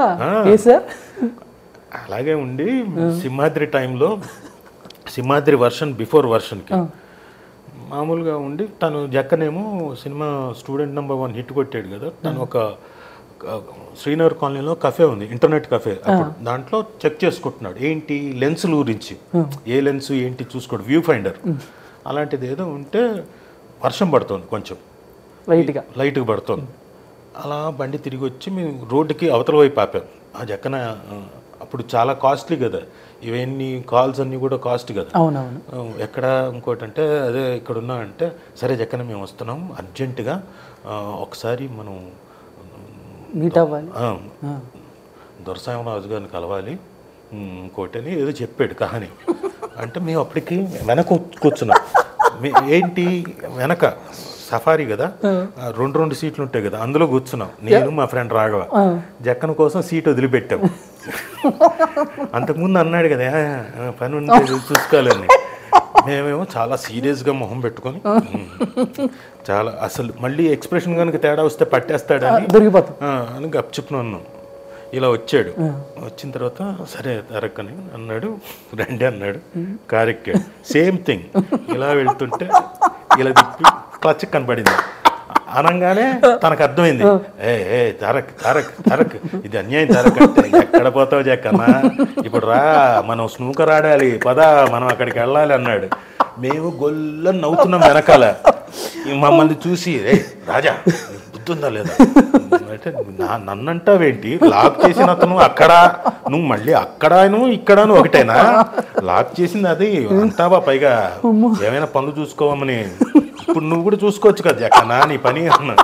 S2: అలాగే ఉండి సింహాద్రి టైంలో, సింహాద్రి వర్షన్ బిఫోర్ వర్షన్కి మామూలుగా ఉండి, తను జక్కనేమో cinema student number one hit కొట్టాడు కదా, తను ఒక శ్రీనగర్ కాలనీలో కఫే ఉంది, ఇంటర్నెట్ కఫే. అప్పుడు దాంట్లో చెక్ చేసుకుంటున్నాడు ఏంటి లెన్సుల గురించి, ఏ లెన్స్ ఏంటి చూసుకోడు, వ్యూ ఫైండర్ అలాంటిది ఏదో ఉంటే వర్షం పడుతుంది, కొంచెం
S1: లైట్గా లైట్గా
S2: పడుతుంది. అలా బండి తిరిగి వచ్చి మేము రోడ్డుకి అవతల వైపు ఆపాం. ఆ జక్కన అప్పుడు చాలా కాస్ట్లీ కదా, ఇవన్నీ కాల్స్ అన్నీ కూడా కాస్ట్ కదా. ఎక్కడ ఇంకోటి అంటే అదే ఇక్కడ ఉన్నా అంటే, సరే జక్కన మేము వస్తున్నాం అర్జెంటుగా, ఒకసారి మనం
S1: మీట్ అవ్వాలి,
S2: దొరసామరాజు గారిని కలవాలి ఇంకోటి అని ఏదో చెప్పాడు కహాని. అంటే మేము అప్పటికి వెనక కూర్చున్నాం. ఏంటి వెనక సఫారీ కదా, రెండు రెండు సీట్లు ఉంటాయి కదా, అందులో కూర్చున్నాం నేను మా ఫ్రెండ్ రాఘవ. జక్కన కోసం సీట్ వదిలిపెట్టాం. అంతకుముందు అన్నాడు కదా పని ఉంటే చూసుకోవాలని, మేమేమో చాలా సీరియస్గా మొహం పెట్టుకొని చాలా అసలు మళ్ళీ ఎక్స్ప్రెషన్ కనుక తేడా వస్తే పట్టేస్తాడని అని గప్చుప్ను అన్నాం. ఇలా వచ్చాడు. వచ్చిన తర్వాత సరే తారక్ అని అన్నాడు, రండి అన్నాడు, కారు ఎక్కాడు. సేమ్ థింగ్ ఇలా వెళ్తుంటే ఇలా తిప్పి క్లచ్ కనపడింది. అనగానే తనకు అర్థమైంది, ఏ ఏ తారక్ తారక్ తారక్ ఇది అన్యాయం తారక్ అంటే, ఎక్కడ పోతావు జక్కన్నా, ఇప్పుడు రా మనం స్నూకర్ ఆడాలి పదా మనం అక్కడికి వెళ్ళాలి అన్నాడు. మేము గొల్లని నవ్వుతున్నాం వెనకాల. మమ్మల్ని చూసి ఏ రాజా బుద్ధుందా లేదా అంటే, నా నన్నంటావేంటి, లాక్ చేసిన అతను అక్కడ, నువ్వు మళ్ళీ అక్కడను ఇక్కడను ఒకటేనా, లాక్ చేసింది అది అంటావా, పైగా ఏమైనా పనులు చూసుకోవమని, ఇప్పుడు నువ్వు కూడా చూసుకోవచ్చు కదా జక్కన్నా నీ పని అన్నా.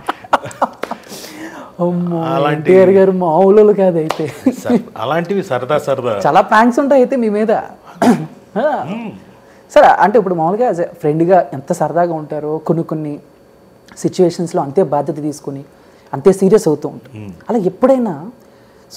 S1: అలాంటి గారు మామూలు కాదు అయితే.
S2: అలాంటివి సరదా సరదా
S1: చాలా ప్రాంక్స్ ఉంటాయి అయితే మీ మీద. సరే అంటే ఇప్పుడు మామూలుగా యాజ్ ఎ ఫ్రెండ్గా ఎంత సరదాగా ఉంటారో, కొన్ని కొన్ని సిచ్యువేషన్స్లో అంతే బాధ్యత తీసుకుని అంతే సీరియస్ అవుతూ ఉంటారు. అలా ఎప్పుడైనా సో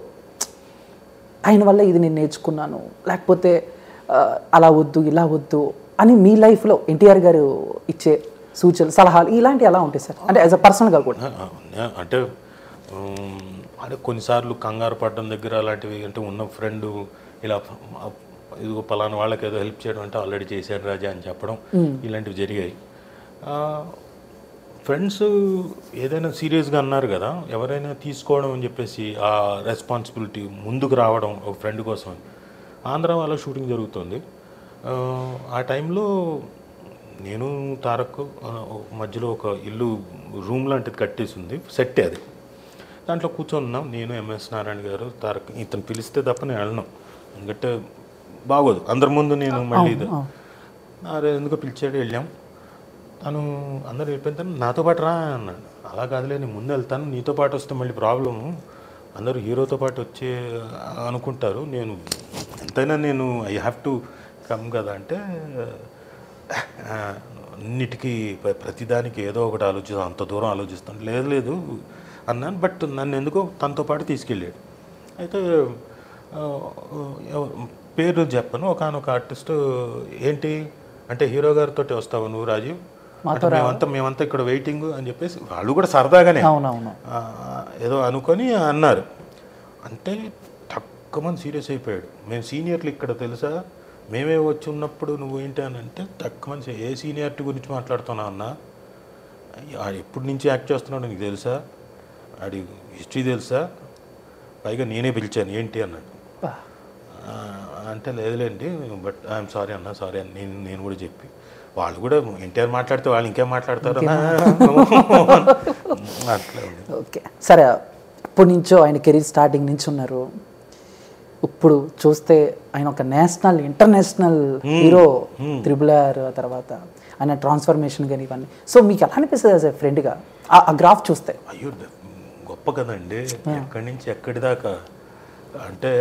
S1: ఆయన వల్ల ఇది నేను నేర్చుకున్నాను, లేకపోతే అలా వద్దు ఇలా వద్దు అని మీ లైఫ్లో ఎన్టీఆర్ గారు ఇచ్చే సూచనలు సలహాలు ఇలాంటివి ఎలా ఉంటాయి సార్, అంటే యాజ్ అ పర్సనల్గా కూడా?
S2: అంటే అంటే కొన్నిసార్లు కంగారు పడడం దగ్గర అలాంటివి, అంటే ఉన్న ఫ్రెండ్ ఇలా ఇదిగో పలానా వాళ్ళకి ఏదో హెల్ప్ చేయడం అంటే ఆల్రెడీ చేశాడు రాజా అని చెప్పడం, ఇలాంటివి జరిగాయి. ఫ్రెండ్స్ ఏదైనా సీరియస్గా అన్నారు కదా, ఎవరైనా తీసుకోవడం అని చెప్పేసి ఆ రెస్పాన్సిబిలిటీ ముందుకు రావడం ఒక ఫ్రెండ్ కోసం. ఆంధ్ర వాళ్ళ షూటింగ్ జరుగుతుంది. ఆ టైంలో నేను తారక్ మధ్యలో ఒక ఇల్లు రూమ్ లాంటిది కట్టేసి ఉంది, సెట్టే అది. దాంట్లో కూర్చొని ఉన్నాం, నేను ఎంఎస్ నారాయణ గారు, తారక్. ఇతను పిలిస్తే తప్ప నేను వెళ్ళను, ఎందుకంటే బాగోదు అందరి ముందు నేను మళ్ళీ ఇది. ఎందుకో పిలిచాడు, వెళ్ళాం. తను అందరూ వెళ్ళిపోయిన తర్వాత నాతో పాటు రా అన్నాడు. అలా కాదులే నేను ముందు వెళ్తాను, నీతో పాటు వస్తే మళ్ళీ ప్రాబ్లము, అందరూ హీరోతో పాటు వచ్చే అనుకుంటారు, నేను ఎంతైనా నేను ఐ హ్యావ్ టు కమ్ కదా అంటే, అన్నిటికీ ప్రతిదానికి ఏదో ఒకటి ఆలోచిస్తాను, అంత దూరం ఆలోచిస్తాను. లేదు లేదు అన్నాను. బట్ నన్ను ఎందుకో తనతో పాటు తీసుకెళ్ళాడు. అయితే పేరు చెప్పను, ఒకనొక ఆర్టిస్ట్ ఏంటి అంటే, హీరో గారితో వస్తావు నువ్వు రాజీవ్, మేమంతా మేమంతా ఇక్కడ వెయిటింగ్ అని చెప్పేసి వాళ్ళు కూడా సరదాగానే ఏదో అనుకొని అన్నారు. అంటే తక్కువ మంది సీరియస్ అయిపోయాడు. మేము సీనియర్లు ఇక్కడ తెలుసా, మేమే వచ్చి ఉన్నప్పుడు నువ్వు ఏంటి అని అంటే, తక్కువ మంది ఏ సీనియారిటీ గురించి మాట్లాడుతున్నావు అన్న, ఎప్పటి నుంచి యాక్ట్ చేస్తున్నాడు నీకు తెలుసా, ఆడి హిస్టరీ తెలుసా, పైగా నేనే పిలిచాను ఏంటి అన్నాడు. అంటే లేదులేండి బట్ ఐఎమ్ సారీ అన్న, సారీ అని నేను నేను కూడా చెప్పి, వాళ్ళు కూడా ఎన్టీఆర్ మాట్లాడితే వాళ్ళు ఇంకేం మాట్లాడతారు అట్లా.
S1: ఓకే సరే, ఇప్పటి నుంచో ఆయన కెరీర్ స్టార్టింగ్ నుంచి ఉన్నారు, ఇప్పుడు చూస్తే ఆయన ఒక national international hero, triple R తర్వాత ఆయన ట్రాన్స్ఫర్మేషన్ కానీ ఇవన్నీ. సో మీకు ఎలా అనిపిస్తుంది యాజ్ ఎ ఫ్రెండ్గా ఆ గ్రాఫ్ చూస్తే?
S2: అయ్యో గొప్ప కదండి, ఎక్కడి నుంచి ఎక్కడి దాకా అంటే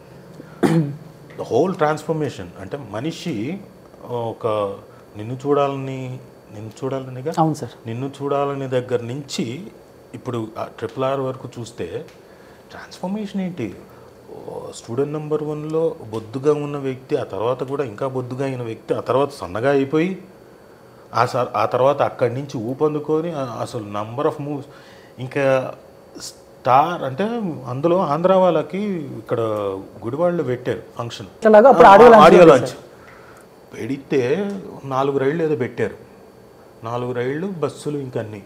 S2: హోల్ ట్రాన్స్ఫర్మేషన్. అంటే మనిషి ఒక నిన్ను చూడాలని నిన్ను చూడాలనిగా
S1: అవును సార్,
S2: నిన్ను చూడాలని దగ్గర నుంచి ఇప్పుడు ట్రిపుల్ ఆర్ వరకు చూస్తే ట్రాన్స్ఫర్మేషన్ ఏంటి, స్టూడెంట్ నెంబర్ వన్లో బొద్దుగా ఉన్న వ్యక్తి, ఆ తర్వాత కూడా ఇంకా బొద్దుగా అయిన వ్యక్తి, ఆ తర్వాత సన్నగా అయిపోయి ఆ సార్ ఆ తర్వాత అక్కడి నుంచి ఊపందుకొని అసలు నంబర్ ఆఫ్ మూవ్స్, ఇంకా స్టార్. అంటే అందులో ఆంధ్ర వాళ్ళకి ఇక్కడ గుడివాడలో పెట్టారు ఫంక్షన్, ఆడియో లాంచ్ పెడితే నాలుగు రైళ్ళు ఏదో పెట్టారు, నాలుగు రైళ్ళు బస్సులు ఇంకన్నీ,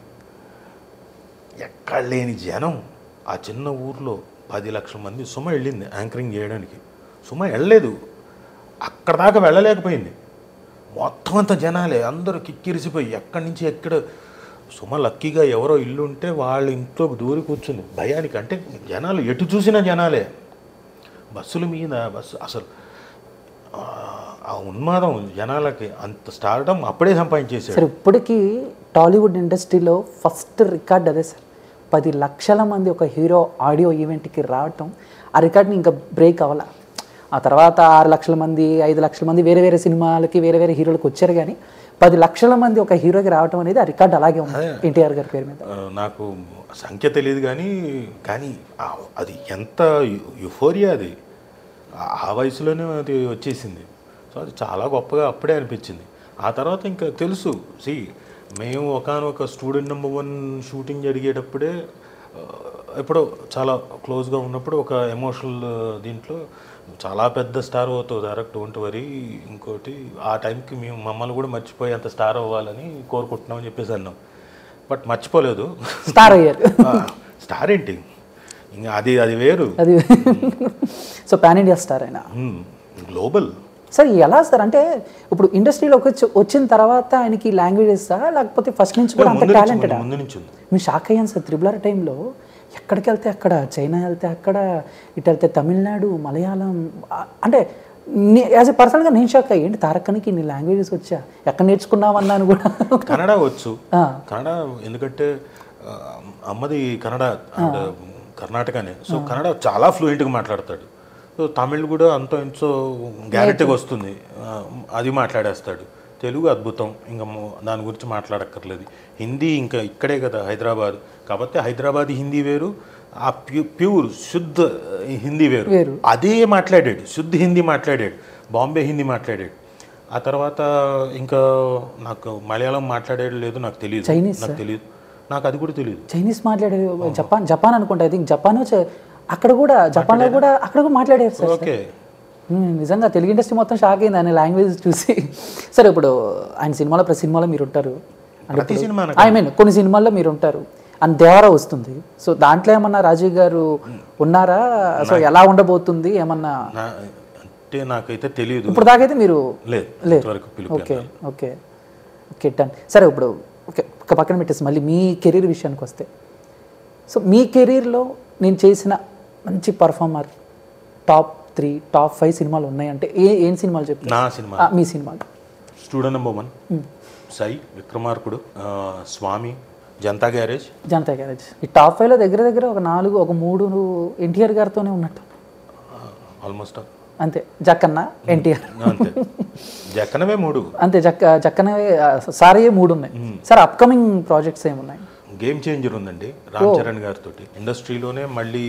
S2: ఎక్కడ లేని జనం. ఆ చిన్న ఊర్లో పది లక్షల మంది. సుమ వెళ్ళింది యాంకరింగ్ చేయడానికి, సుమ వెళ్ళలేదు, అక్కడ దాకా వెళ్ళలేకపోయింది, మొత్తం అంతా జనాలే, అందరూ కిక్కిరిసిపోయి ఎక్కడి నుంచి ఎక్కడ. సుమ లక్కీగా ఎవరో ఇల్లు ఉంటే వాళ్ళ ఇంట్లోకి దూరి కూర్చుంది భయానికి. అంటే జనాలు ఎటు చూసినా జనాలే, బస్సుల మీద బస్సు. అసలు ఆ ఉన్మాదం జనాలకి, అంత స్టార్డం అప్పుడే సంపాదించేసారు.
S1: సార్ ఇప్పటికీ టాలీవుడ్ ఇండస్ట్రీలో ఫస్ట్ రికార్డ్ అదే సార్, పది లక్షల మంది ఒక హీరో ఆడియో ఈవెంట్కి రావటం, ఆ రికార్డ్ని ఇంకా బ్రేక్ అవ్వాల. ఆ తర్వాత ఆరు లక్షల మంది ఐదు లక్షల మంది వేరే వేరే సినిమాలకి వేరే వేరే హీరోలకు వచ్చారు, కానీ పది లక్షల మంది ఒక హీరోకి రావటం అనేది ఆ రికార్డ్ అలాగే ఉంది ఎన్టీఆర్ గారి పేరు మీద.
S2: నాకు సంఖ్య తెలియదు కానీ కానీ అది ఎంత యుఫోరియా, అది ఆ వయసులోనే అది వచ్చేసింది. సో అది చాలా గొప్పగా అప్పుడే అనిపించింది. ఆ తర్వాత ఇంకా తెలుసు, సి మేము ఒకనొక స్టూడెంట్ నెంబర్ వన్ షూటింగ్ జరిగేటప్పుడే ఇప్పుడు చాలా క్లోజ్గా ఉన్నప్పుడు ఒక ఎమోషనల్ దీంట్లో చాలా పెద్ద స్టార్ అవుతావు డైరెక్ట్ డోంట్ వరీ, ఇంకోటి ఆ టైంకి మేము మమ్మల్ని కూడా మర్చిపోయి అంత స్టార్ అవ్వాలని కోరుకుంటున్నామని చెప్పేసి అన్నాం. బట్ మర్చిపోలేదు,
S1: స్టార్ అయ్యారు.
S2: స్టార్ ఏంటి ఇంకా అది అది వేరు,
S1: అది సో పాన్ ఇండియా స్టార్ అయినా
S2: గ్లోబల్.
S1: సార్ ఎలా సార్ అంటే ఇప్పుడు ఇండస్ట్రీలోకి వచ్చి వచ్చిన తర్వాత ఆయనకి లాంగ్వేజెస్ లేకపోతే ఫస్ట్ నుంచి కూడా అంత టాలెంటెడ్?
S2: ముందు నుంచి ఉంది.
S1: మీరు షాక్ అయ్యాను సార్ త్రిబుల్ ఆర్ టైంలో. ఎక్కడికి వెళ్తే అక్కడ, చైనా వెళ్తే అక్కడ, ఇటు వెళ్తే తమిళనాడు, మలయాళం, అంటే యాజ్ ఎ పర్సనల్గా నేను షాక్ అయ్యి ఏంటి తారక్కనికి నీ లాంగ్వేజెస్ వచ్చా, ఎక్కడ నేర్చుకున్నావన్నాను కూడా.
S2: కన్నడ వచ్చు, కన్నడ ఎందుకంటే అమ్మది కన్నడ అండ్ కర్ణాటకనే, సో కన్నడ చాలా ఫ్లూయెంట్గా మాట్లాడతాడు. సో తమిళ్ కూడా అంతో ఎంతో గ్యారెంటీగా వస్తుంది, అది మాట్లాడేస్తాడు. తెలుగు అద్భుతం, ఇంకా దాని గురించి మాట్లాడక్కర్లేదు. హిందీ ఇంకా ఇక్కడే కదా హైదరాబాద్, కాబట్టి హైదరాబాద్ హిందీ వేరు, ఆ ప్యూ ప్యూర్ శుద్ధ హిందీ వేరు. అదే మాట్లాడాడు, శుద్ధ హిందీ మాట్లాడాడు, బాంబే హిందీ మాట్లాడాడు. ఆ తర్వాత ఇంకా నాకు మలయాళం మాట్లాడేది లేదు, నాకు తెలియదు, నాకు తెలియదు, నాకు అది కూడా తెలియదు.
S1: చైనీస్ మాట్లాడేది జపాన్ జపాన్ అనుకుంటా, ఐ థింక్ జపాన్ అక్కడ కూడా, జపాన్లో కూడా అక్కడ కూడా మాట్లాడారు సార్.
S2: ఓకే,
S1: నిజంగా తెలుగు ఇండస్ట్రీ మొత్తం షాక్ అయింది ఆయన లాంగ్వేజ్ చూసి. సరే ఇప్పుడు ఆయన సినిమాలో ప్రతి సినిమాలో మీరు ఉంటారు, ఐ మీన్ కొన్ని సినిమాల్లో మీరు ఉంటారు, అండ్ దేవరా వస్తుంది. సో దాంట్లో ఏమన్నా రాజీవ్ గారు ఉన్నారా? సో ఎలా ఉండబోతుంది ఏమన్నా
S2: అంటే నాకైతే తెలియదు
S1: ఇప్పుడు దాకైతే మీరు
S2: లేదు.
S1: Okay okay okay done. సరే ఇప్పుడు ఓకే ఒక పక్కన పెట్టేసి మళ్ళీ మీ కెరీర్ విషయానికి వస్తే, సో మీ కెరీర్లో నేను చేసిన మంచి performer top three top five సినిమాలు ఉన్నాయంటే ఏ ఏం సినిమాలు చెప్తారు?
S2: నా సినిమా
S1: మీ సినిమాలు
S2: student number one, Sye, Vikramarkudu, Swamy, Janatha Garage.
S1: Janatha Garage ఈ టాప్ ఫైవ్లో దగ్గర దగ్గర ఒక నాలుగు ఒక మూడు ఎన్టీఆర్ గారితోనే ఉన్నట్టు
S2: ఆల్మోస్ట్
S1: అంతే. జక్కన్న, ఎన్టీఆర్
S2: అంతే, జక్కనవే మూడు
S1: అంతే, జక్క జక్కనవే సారీ మూడు ఉన్నాయి. సార్ అప్కమింగ్ ప్రాజెక్ట్స్ ఏమున్నాయి?
S2: గేమ్ చేంజర్ ఉందండి రామ్ చరణ్ గారితో. ఇండస్ట్రీలోనే మళ్ళీ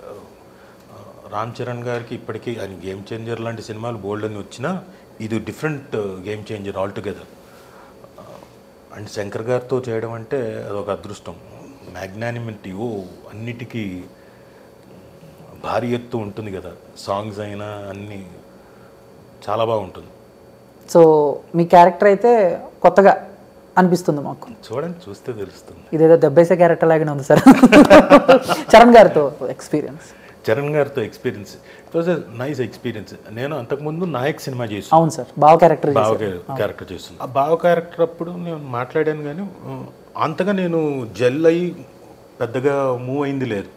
S2: రామ్ చరణ్ గారికి ఇప్పటికీ ఆయన గేమ్ చేంజర్ లాంటి సినిమాలు బోల్డ్ అని వచ్చినా ఇది different game changer altogether. And Shankar గారితో చేయడం అంటే అదొక అదృష్టం. మ్యాగ్నానిమిటీ ఓ అన్నిటికీ భారీ ఎత్తు ఉంటుంది కదా, సాంగ్స్ అయినా అన్నీ చాలా బాగుంటుంది.
S1: సో మీ క్యారెక్టర్ అయితే కొత్తగా అనిపిస్తుంది మాకు,
S2: చూడండి చూస్తే తెలుస్తుంది.
S1: ఇదేదో దెబ్బేసే క్యారెక్టర్ లాగానే ఉంది సార్. చరణ్ గారితో ఎక్స్పీరియన్స్
S2: చరణ్ గారితో experience it was a nice experience. నేను అంతకుముందు నాయక్ సినిమా చేసి,
S1: అవును సార్, బావ క్యారెక్టర్
S2: బావ క్యారెక్టర్ చేస్తున్నాను. ఆ బావ క్యారెక్టర్ అప్పుడు నేను మాట్లాడాను కానీ అంతగా నేను జెల్ అయ్యి పెద్దగా మూవ్ అయింది లేదు.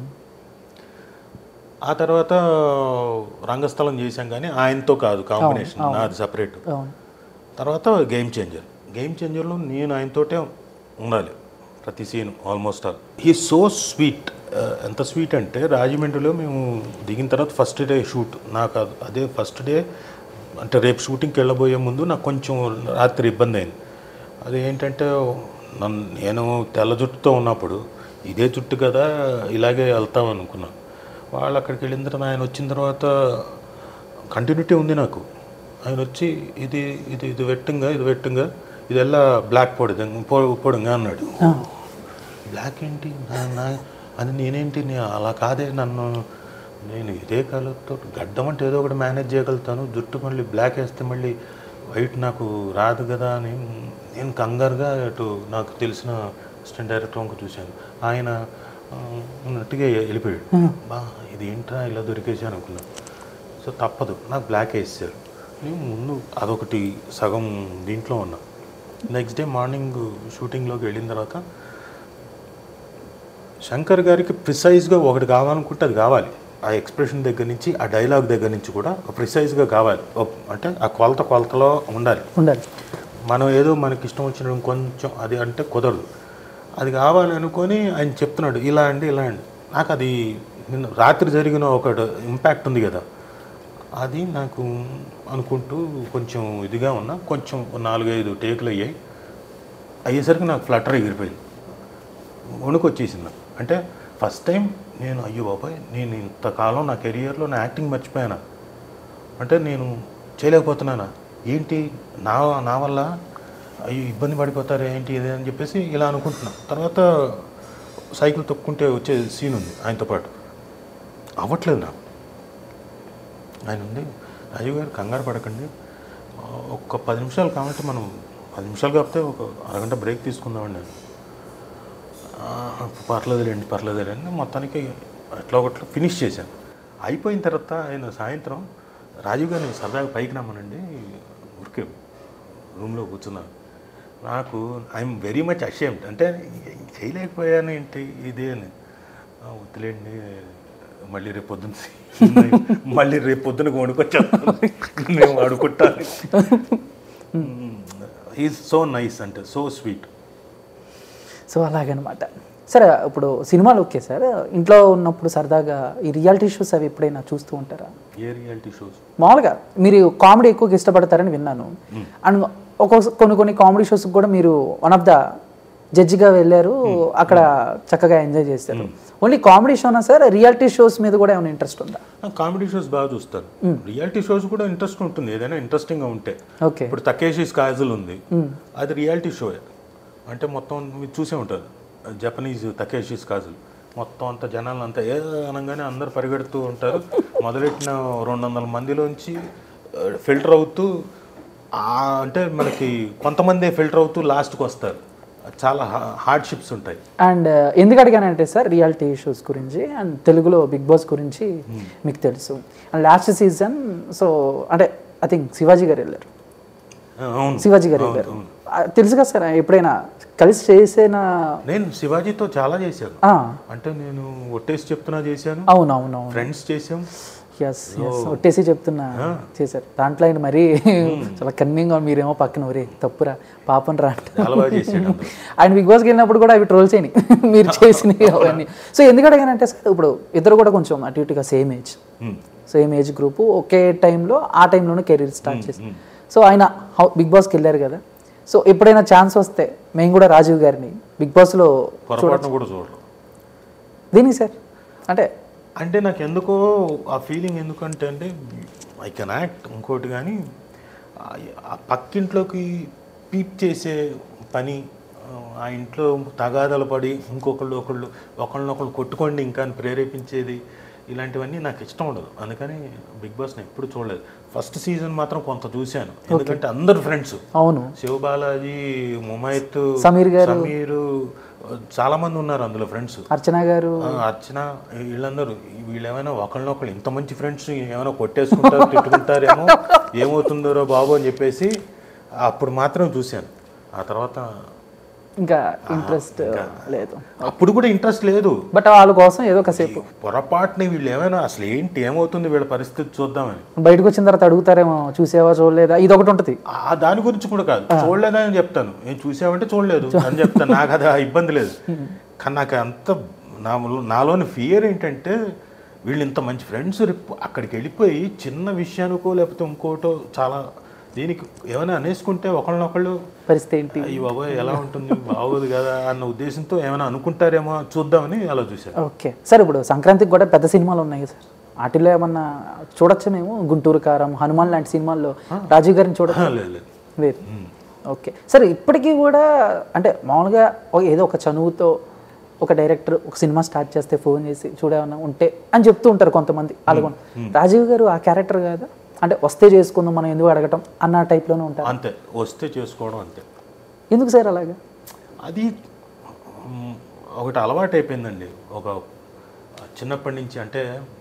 S2: ఆ తర్వాత రంగస్థలం చేశాం కానీ ఆయనతో కాదు, కాంబినేషన్ నాది సపరేట్. తర్వాత గేమ్ చేంజర్, గేమ్ చేంజర్లో నేను ఆయనతోటే ఉండాలి ప్రతి scene almost all. He so sweet, ఎంత స్వీట్ అంటే రాజమండ్రిలో మేము దిగిన తర్వాత ఫస్ట్ డే షూట్, నాకు అదే ఫస్ట్ డే అంటే రేపు షూటింగ్కి వెళ్ళబోయే ముందు నాకు కొంచెం రాత్రి ఇబ్బంది అయింది. అది ఏంటంటే నన్ను నేను తెల్ల జుట్టుతో ఉన్నప్పుడు ఇదే జుట్టు కదా ఇలాగే వెళ్తాం అనుకున్నాను. వాళ్ళు అక్కడికి వెళ్ళిన తర్వాత ఆయన వచ్చిన తర్వాత కంటిన్యూటీ ఉంది నాకు. ఆయన వచ్చి ఇది ఇది ఇది వెట్టింగా ఇది వెట్టింగా ఇదెల్లా బ్లాక్ పొడి పొడుగా అన్నాడు. బ్లాక్ ఏంటి అని నేనేంటి అలా కాదే, నన్ను నేను ఇదే కలర్తో గడ్డం అంటే ఏదో ఒకటి మేనేజ్ చేయగలుగుతాను, జుట్టు మళ్ళీ బ్లాక్ వేస్తే మళ్ళీ వైట్ నాకు రాదు కదా అని నేను కంగారుగా అటు నాకు తెలిసిన అసిస్టెంట్ డైరెక్టర్ వంక చూశాను. ఆయన ఉన్నట్టుగా వెళ్ళిపోయాడు. బా ఇది ఏంట్రా ఇలా దొరికేసాను అనుకున్నాను. సో తప్పదు, నాకు బ్లాక్ వేసారు. నేను ముందు అదొకటి సగం దీంట్లో ఉన్నా. నెక్స్ట్ డే మార్నింగ్ షూటింగ్లోకి వెళ్ళిన తర్వాత శంకర్ గారికి ప్రిసైజ్గా ఒకటి కావాలనుకుంటే అది కావాలి. ఆ ఎక్స్ప్రెషన్ దగ్గర నుంచి ఆ డైలాగ్ దగ్గర నుంచి కూడా ప్రిసైజ్గా కావాలి, అంటే ఆ కొలత కొలతలో ఉండాలి
S1: ఉండాలి
S2: మనం ఏదో మనకి ఇష్టం వచ్చిన కొంచెం అది అంటే కుదరదు. అది కావాలి అనుకొని ఆయన చెప్తున్నాడు ఇలా అండి ఇలా అండి. నాకు అది నిన్న రాత్రి జరిగిన ఒక ఇంపాక్ట్ ఉంది కదా, అది నాకు అనుకుంటూ కొంచెం ఇదిగా ఉన్నా. కొంచెం నాలుగైదు టేకులు అయ్యాయి. అయ్యేసరికి నాకు ఫ్లటర్ ఎగిరిపోయింది, వణుకు వచ్చేసింది. అంటే ఫస్ట్ టైం నేను అయ్యో బాబాయ్ నేను ఇంతకాలం నా కెరియర్లో నా యాక్టింగ్ మర్చిపోయానా, అంటే నేను చేయలేకపోతున్నానా ఏంటి, నా నా వల్ల అయ్యో ఇబ్బంది పడిపోతారు ఏంటి ఇది అని చెప్పేసి ఇలా అనుకుంటున్నాను. తర్వాత సైకిల్ తొక్కుంటే వచ్చే సీన్ ఉంది ఆయనతో పాటు. అవ్వట్లేదు నాకు. ఆయన ఉంది, రాజీవ్ గారు కంగారు పడకండి, ఒక్క పది నిమిషాలు కాబట్టి మనం పది నిమిషాలు కాకపోతే ఒక అరగంట బ్రేక్ తీసుకుందామండి. పర్లేదులేండి పర్లేదులేండి మొత్తానికి ఎట్లా ఒకట్లా ఫినిష్ చేశాను. అయిపోయిన తర్వాత ఆయన సాయంత్రం రాజీవ్ గారిని సరదాగా పైకి రమ్మనండి, ఊరికే రూమ్లో కూర్చున్నాను. నాకు ఐఎమ్ వెరీ మచ్ అషేమ్డ్, అంటే చేయలేకపోయాను ఏంటి ఇది అని. వద్దులేండి మళ్ళీ రేపు పొద్దున్న మళ్ళీ రేపు పొద్దునకు వండుకొచ్చేస్తాను మేము వాడుకుంటాను. ఈజ్ సో నైస్, అంటే సో స్వీట్.
S1: సో అలాగనమాట. సరే ఇప్పుడు సినిమాలు ఓకే సార్, ఇంట్లో ఉన్నప్పుడు సరదాగా ఈ రియాలిటీ షోస్ అవి ఎప్పుడైనా చూస్తూ ఉంటారా?
S2: ఏ రియాలిటీ షోస్?
S1: మామూలుగా మీరు కామెడీ ఎక్కువగా ఇష్టపడతారని విన్నాను. అండ్ ఒక కొన్ని కొన్ని కామెడీ షోస్కి కూడా మీరు వన్ ఆఫ్ ద జడ్జిగా వెళ్ళారు, అక్కడ చక్కగా ఎంజాయ్ చేస్తారు. ఓన్లీ కామెడీ షోనా సార్, రియాలిటీ షోస్ మీద కూడా ఏమైనా ఇంట్రెస్ట్ ఉందా?
S2: కామెడీ షోస్ బాగా చూస్తాను, రియాలిటీ షోస్ కూడా ఇంట్రెస్ట్ ఉంటుంది ఏదైనా ఇంట్రెస్టింగ్గా ఉంటే.
S1: ఓకే,
S2: ఇప్పుడు తకేషిస్ కాజల్ ఉంది, అది రియాలిటీ షో, అంటే మొత్తం మీరు చూసే ఉంటారు, జపనీస్ తకేషిస్ కాజల్. మొత్తం అంతా జనాలు అంతా ఏ అనగానే అందరు పరిగెడుతూ ఉంటారు. మొదలెట్టిన రెండు వందల మందిలోంచి ఫిల్టర్ అవుతూ, అంటే మనకి కొంతమంది ఫిల్టర్ అవుతూ లాస్ట్కి వస్తారు. చాలా హార్డ్షిప్స్ ఉంటాయి.
S1: అండ్ ఎందుకు అడిగానంటే సార్ రియాలిటీ షోస్ గురించి అండ్ తెలుగులో బిగ్ బాస్ గురించి మీకు తెలుసు. అండ్ లాస్ట్ సీజన్ సో అంటే ఐ థింక్ శివాజీ గారు వెళ్ళారు, శివాజీ గారు వెళ్ళారు తెలుసు కదా సార్, ఎప్పుడైనా కలిసి చేసేనా?
S2: నేను శివాజీతో చాలా చేశాను, అంటే నేను ఒట్టేసి చెప్తున్నా చేశాను.
S1: అవునవును,
S2: ఫ్రెండ్స్ చేసాం.
S1: ఎస్ ఎస్ ఒట్టేసి చెప్తున్నా చేశారు. దాంట్లో ఆయన మరీ చాలా కన్నింగ్గా, మీరేమో పక్కన ఒరే తప్పురా పాపం రా ఆయన బిగ్ బాస్కి వెళ్ళినప్పుడు కూడా అవి ట్రోల్ చేయని మీరు చేసినవి అవన్నీ. సో ఎందుకు అడిగానంటే సార్, ఇప్పుడు ఇద్దరు కూడా కొంచెం అటు ఇటుగా same age same age group, ఒకే టైంలో ఆ టైంలోనే కెరీర్ స్టార్ట్ చేసి, సో ఆయన బిగ్ బాస్కి వెళ్ళారు కదా, సో ఎప్పుడైనా ఛాన్స్ వస్తే మేము కూడా రాజీవ్ గారిని బిగ్ బాస్లో
S2: చూడరు.
S1: దీనికి సార్ అంటే
S2: అంటే నాకు ఎందుకో ఆ ఫీలింగ్ ఎందుకంటే అంటే ఐ కెన్ యాక్ట్ ఇంకోటి, కానీ ఆ పక్కింట్లోకి పీప్ చేసే పని, ఆ ఇంట్లో తగాదాలు పడి ఇంకొకళ్ళు ఒకళ్ళు ఒకళ్ళనొకళ్ళు కొట్టుకోండి ఇంకా అని ప్రేరేపించేది, ఇలాంటివన్నీ నాకు ఇష్టం ఉండదు. అందుకని బిగ్ బాస్ని ఎప్పుడు చూడలేదు. ఫస్ట్ సీజన్ మాత్రం కొంత చూశాను, ఎందుకంటే అందరు ఫ్రెండ్స్.
S1: అవును,
S2: శివబాలాజీ, ముమైత్,
S1: సమీర్ గారు,
S2: సమీరు చాలా మంది ఉన్నారు అందులో ఫ్రెండ్స్.
S1: అర్చన గారు,
S2: అర్చన, వీళ్ళందరూ వీళ్ళు ఏమైనా ఒకళ్ళనొకళ్ళు ఇంత మంచి ఫ్రెండ్స్ ఏమైనా కొట్టేసుకుంటారు తిట్టుకుంటారేమో ఏమవుతుందో బాబు అని చెప్పేసి అప్పుడు మాత్రం చూశాను. ఆ తర్వాత
S1: ఇంకా ఇంట్రెస్ట్ లేదు.
S2: అప్పుడు కూడా ఇంట్రెస్ట్ లేదు,
S1: బట్ వాళ్ళ కోసం ఏదో కాసేపు
S2: పొరపాటుని వీళ్ళు ఏమైనా అసలు ఏంటి ఏమవుతుంది వీళ్ళ పరిస్థితి చూద్దామని
S1: బయటకు వచ్చిన తర్వాత అడుగుతారేమో, చూసావా చూడలేదా, ఇది ఒకటి ఉంటుంది.
S2: ఆ దాని గురించి కూడా కాదు, చూడలేదా అని చెప్తాను, నేను చూసావంటే చూడలేదు అని చెప్తాను, నాకు అది ఇబ్బంది లేదు. కానీ నాకు అంత నా నాలోని ఫియర్ ఏంటంటే వీళ్ళు ఇంత మంచి ఫ్రెండ్స్ అక్కడికి వెళ్ళిపోయి చిన్న విషయానికో లేకపోతే ఇంకోటో చాలా దీనికి ఏమైనా అనేసుకుంటే ఒకళ్ళనొకళ్ళు
S1: పరిస్థితి ఏంటి,
S2: ఈ బాబాయ్ ఎలా ఉంటుంది బాగోదు కదా అన్న ఉద్దేశంతో ఏమైనా అనుకుంటారేమో చూద్దామని అలా చూసాను.
S1: ఓకే సార్, ఇప్పుడు సంక్రాంతికి కూడా పెద్ద సినిమాలు ఉన్నాయి సార్, వాటిలో ఏమన్నా చూడొచ్చు మేము? గుంటూరు కారం, హనుమాన్ లాంటి సినిమాల్లో రాజీవ్ గారిని చూడచ్చు? లేదు. ఓకే సార్, ఇప్పటికీ కూడా అంటే మామూలుగా ఏదో ఒక చనువుతో ఒక డైరెక్టర్ ఒక సినిమా స్టార్ట్ చేస్తే ఫోన్ చేసి చూడేమన్నా ఉంటే అని చెప్తూ ఉంటారు కొంతమంది. అలాగే రాజీవ్ గారు ఆ క్యారెక్టర్ కాదా, అంటే వస్తే చేసుకుందాం మనం ఎందుకు అడగటం అన్న టైప్లోనే ఉంటారు?
S2: అంతే, వస్తే చేసుకోవడం అంతే.
S1: ఎందుకు సార్ అలాగా?
S2: అది ఒకటి అలవాటు అయిపోయిందండి ఒక చిన్నప్పటి నుంచి. అంటే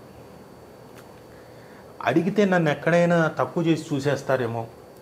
S2: అడిగితే నన్ను ఎక్కడైనా తక్కువ చేసి చూసేస్తారేమో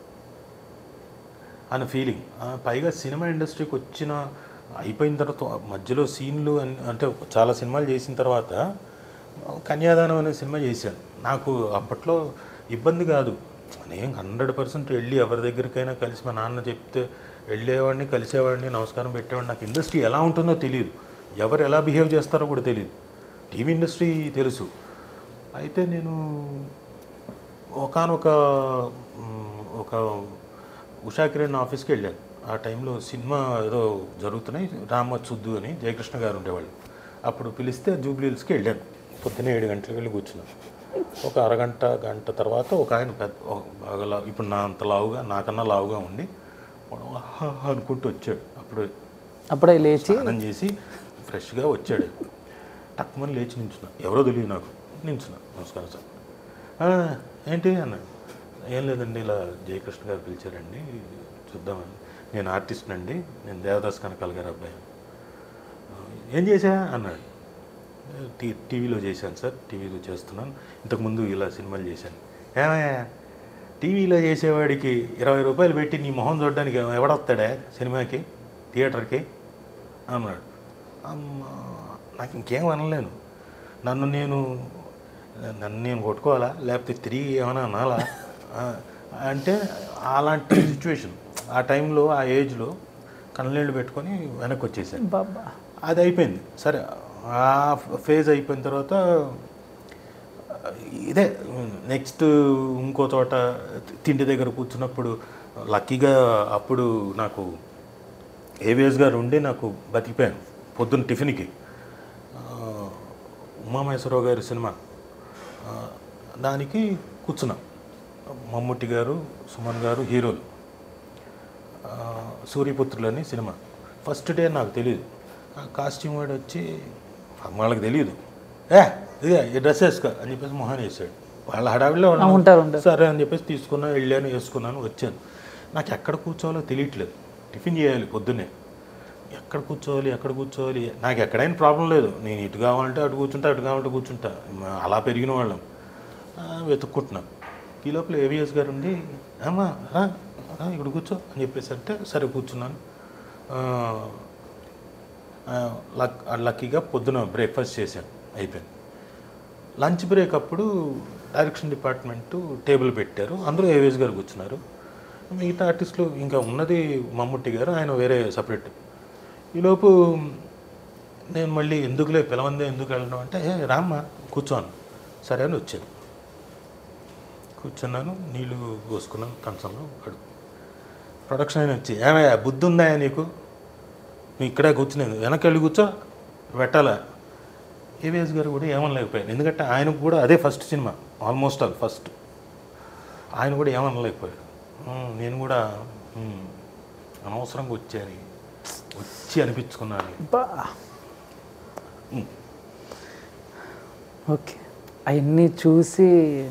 S2: అన్న ఫీలింగ్. పైగా సినిమా ఇండస్ట్రీకి వచ్చిన అయిపోయిన తర్వాత మధ్యలో సీన్లు అంటే చాలా సినిమాలు చేసిన తర్వాత కన్యాదానం అనే సినిమా చేశాను. నాకు అప్పట్లో ఇబ్బంది కాదు, నేను హండ్రెడ్ పర్సెంట్ వెళ్ళి ఎవరి దగ్గరికైనా కలిసి మా నాన్న చెప్తే వెళ్ళేవాడిని, కలిసేవాడిని, నమస్కారం పెట్టేవాడిని. నాకు ఇండస్ట్రీ ఎలా ఉంటుందో తెలియదు, ఎవరు ఎలా బిహేవ్ చేస్తారో కూడా తెలియదు, టీవీ ఇండస్ట్రీ తెలుసు. అయితే నేను ఒకనొక ఒక ఉషా కిరణ్ ఆఫీస్కి వెళ్ళాను. ఆ టైంలో సినిమా ఏదో జరుగుతున్నాయి, రామచ్చుద్దు అని జయకృష్ణ గారు ఉండేవాళ్ళు. అప్పుడు పిలిస్తే జూబ్లీ హిల్స్కి వెళ్ళాను. పొద్దున్నే ఏడు గంటలకు వెళ్ళి కూర్చున్నాను. ఒక అరగంట గంట తర్వాత ఒక ఆయన పెద్ద బాగా ఇప్పుడు నా అంత లావుగా నాకన్నా లావుగా ఉండి అనుకుంటూ వచ్చాడు. అప్పుడు
S1: అప్పుడే లేచి
S2: స్నానం చేసి ఫ్రెష్గా వచ్చాడు. టక్కుమని లేచి నించున్నా, ఎవరో తెలియదు నాకు. నించున్నా, నమస్కారం సార్. "ఆ, ఏంటి అన్నాడు. ఏం లేదండి, ఇలా జయకృష్ణ గారు పిలిచారండి, చూద్దామని. నేను ఆర్టిస్ట్ అండి, నేను దేవదాస్ కనకాల గారి అబ్బాయి. ఏం చేశా అన్నాడు. టీ టీవీలో చేశాను సార్, టీవీలో చేస్తున్నాను, ఇంతకుముందు ఇలా సినిమాలు చేశాను. ఏమయ్యా, టీవీలో చేసేవాడికి ఇరవై రూపాయలు పెట్టి నీ మొహం చూడడానికి ఎవడొస్తాడే సినిమాకి, థియేటర్కి అన్నాడు. అమ్మ, నాకు ఇంకేం అనలేను. నన్ను నేను నన్ను నేను కొట్టుకోవాలా, లేకపోతే తిరిగి ఏమైనా అనాలా అంటే అలాంటి సిచ్యువేషన్. ఆ టైంలో, ఆ ఏజ్లో కళ్ళనీళ్ళు పెట్టుకొని వెనక్కి వచ్చేసాను.
S1: బాబా,
S2: అది అయిపోయింది. సరే, ఆ ఫేజ్ అయిపోయిన తర్వాత ఇదే నెక్స్ట్ ఇంకో చోట తిండి దగ్గర కూర్చున్నప్పుడు లక్కీగా అప్పుడు నాకు ఏవిఎస్ గారు ఉండి నాకు బతికిపోయాను. పొద్దున్న టిఫిన్కి ఉమామహేశ్వరరావు గారి సినిమా, దానికి కూర్చున్నాం. మమ్ముట్టి గారు, సుమన్ గారు హీరోలు. సూర్యపుత్రులు అని సినిమా. ఫస్ట్ డే నాకు తెలియదు. కాస్ట్యూమ్ వాడు వచ్చి, వాళ్ళకి తెలియదు, ఏ ఇదే ఈ డ్రెస్ వేసుకో అని చెప్పేసి మొహాన్ వేసాడు. వాళ్ళ హడావిడిలో
S1: ఉంటారు.
S2: సరే అని చెప్పేసి తీసుకున్నాను, వెళ్ళాను, వేసుకున్నాను, వచ్చాను. నాకు ఎక్కడ కూర్చోవాలో తెలియట్లేదు. టిఫిన్ చేయాలి పొద్దున్నే, ఎక్కడ కూర్చోవాలి ఎక్కడ కూర్చోవాలి నాకు ఎక్కడైనా ప్రాబ్లం లేదు. నేను ఇటు కావాలంటే అటు కూర్చుంటా, అటు కావాలంటే కూర్చుంటా, అలా పెరిగిన వాళ్ళం. వెతుక్కుంటున్నాను. ఈ లోపల ఏవిఎస్ గారు ఉండి, అమ్మా ఇక్కడ కూర్చో అని చెప్పేసి అంటే సరే కూర్చున్నాను. లక్ లక్కీగా పొద్దున బ్రేక్ఫాస్ట్ చేశాను, అయిపోయింది. లంచ్ బ్రేక్ అప్పుడు డైరెక్షన్ డిపార్ట్మెంటు టేబుల్ పెట్టారు, అందరూ ఏవిఎస్ గారు కూర్చున్నారు. మిగతా ఆర్టిస్టులు ఇంకా ఉన్నది మమ్ముట్టి గారు, ఆయన వేరే సపరేట్. ఈలోపు నేను మళ్ళీ ఎందుకులే పిలవందే ఎందుకు వెళ్ళడం అంటే, ఏ రామ్మ కూర్చోను, సరే అని వచ్చాను. కూర్చున్నాను, నీళ్ళు పోసుకున్నాను కంచంలో. ప్రొడక్షన్ అయినా వచ్చి, ఏమయ్యా బుద్ధి ఉందా నీకు, నువ్వు ఇక్కడే కూర్చునేది, వెనక్కి వెళ్ళి కూర్చో పెట్టాలా. ఏవిఎస్ గారు కూడా ఏమనలేకపోయాను, ఎందుకంటే ఆయనకు కూడా అదే ఫస్ట్ సినిమా, ఆల్మోస్ట్ ఆల్ ఫస్ట్. ఆయన కూడా ఏమనలేకపోయాడు. నేను కూడా అనవసరంగా వచ్చాను, వచ్చి అనిపించుకున్నాను.
S1: ఓకే, అవన్నీ చూసి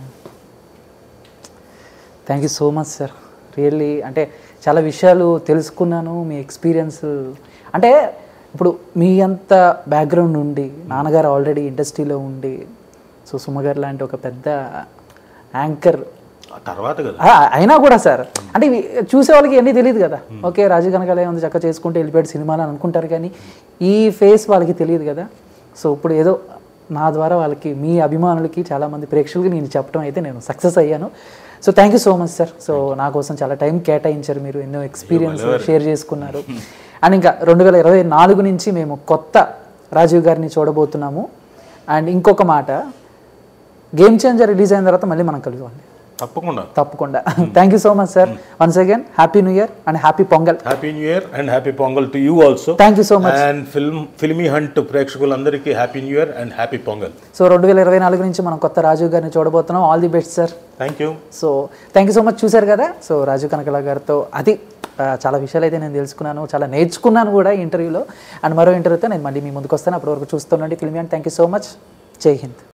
S1: thank you so much sir. Really అంటే చాలా విషయాలు తెలుసుకున్నాను, మీ ఎక్స్పీరియన్స్. అంటే ఇప్పుడు మీ అంత బ్యాక్గ్రౌండ్ ఉండి, నాన్నగారు ఆల్రెడీ ఇండస్ట్రీలో ఉండి, సో సుమగారు లాంటి ఒక పెద్ద యాంకర్
S2: తర్వాత కదా
S1: అయినా కూడా సార్, అంటే చూసే వాళ్ళకి అన్నీ తెలియదు కదా. ఓకే, రాజు కనకాలే ఉంది చక్క చేసుకుంటే వెళ్ళిపోయాడు సినిమాలు అని అనుకుంటారు, కానీ ఈ ఫేస్ వాళ్ళకి తెలియదు కదా. సో ఇప్పుడు ఏదో నా ద్వారా వాళ్ళకి, మీ అభిమానులకి, చాలామంది ప్రేక్షకులకి నేను చెప్పడం అయితే నేను సక్సెస్ అయ్యాను. So thank you so much sir. So నా కోసం చాలా టైం కేటాయించారు మీరు, ఎన్నో ఎక్స్పీరియన్స్ షేర్ చేసుకున్నారు. అండ్ ఇంకా రెండు వేల ఇరవై నాలుగు నుంచి మేము కొత్త రాజీవ్ గారిని చూడబోతున్నాము. అండ్ ఇంకొక మాట, గేమ్ చేంజర్ రిలీజ్ అయిన తర్వాత మళ్ళీ మనం కలుద్దాం.
S2: తప్పకుండా
S1: తప్పకుండా. Thank you so much sir. Once again happy new year and happy Pongal.
S2: Happy new year and happy Pongal to you also.
S1: Thank you so much.
S2: And film Filmy Hunt ప్రేక్షకులందరికీ happy new year and happy Pongal.
S1: So రెండు వేల ఇరవై నాలుగు నుంచి మనం కొత్త రాజీవ్ గారిని చూడబోతున్నాం. All the best sir.
S2: Thank you.
S1: So thank you so much. చూశారు కదా, సో రాజీవ్ కనకాల గారితో అది చాలా విషయాలు అయితే నేను తెలుసుకున్నాను, చాలా నేర్చుకున్నాను కూడా ఈ ఇంటర్వ్యూలో. అండ్ మరో ఇంటర్వ్యూతో నేను మళ్ళీ మీ ముందుకు వస్తాను. అప్పటి వరకు చూస్తుండండి Filmy Hunt. Thank you so much. జై హింద్.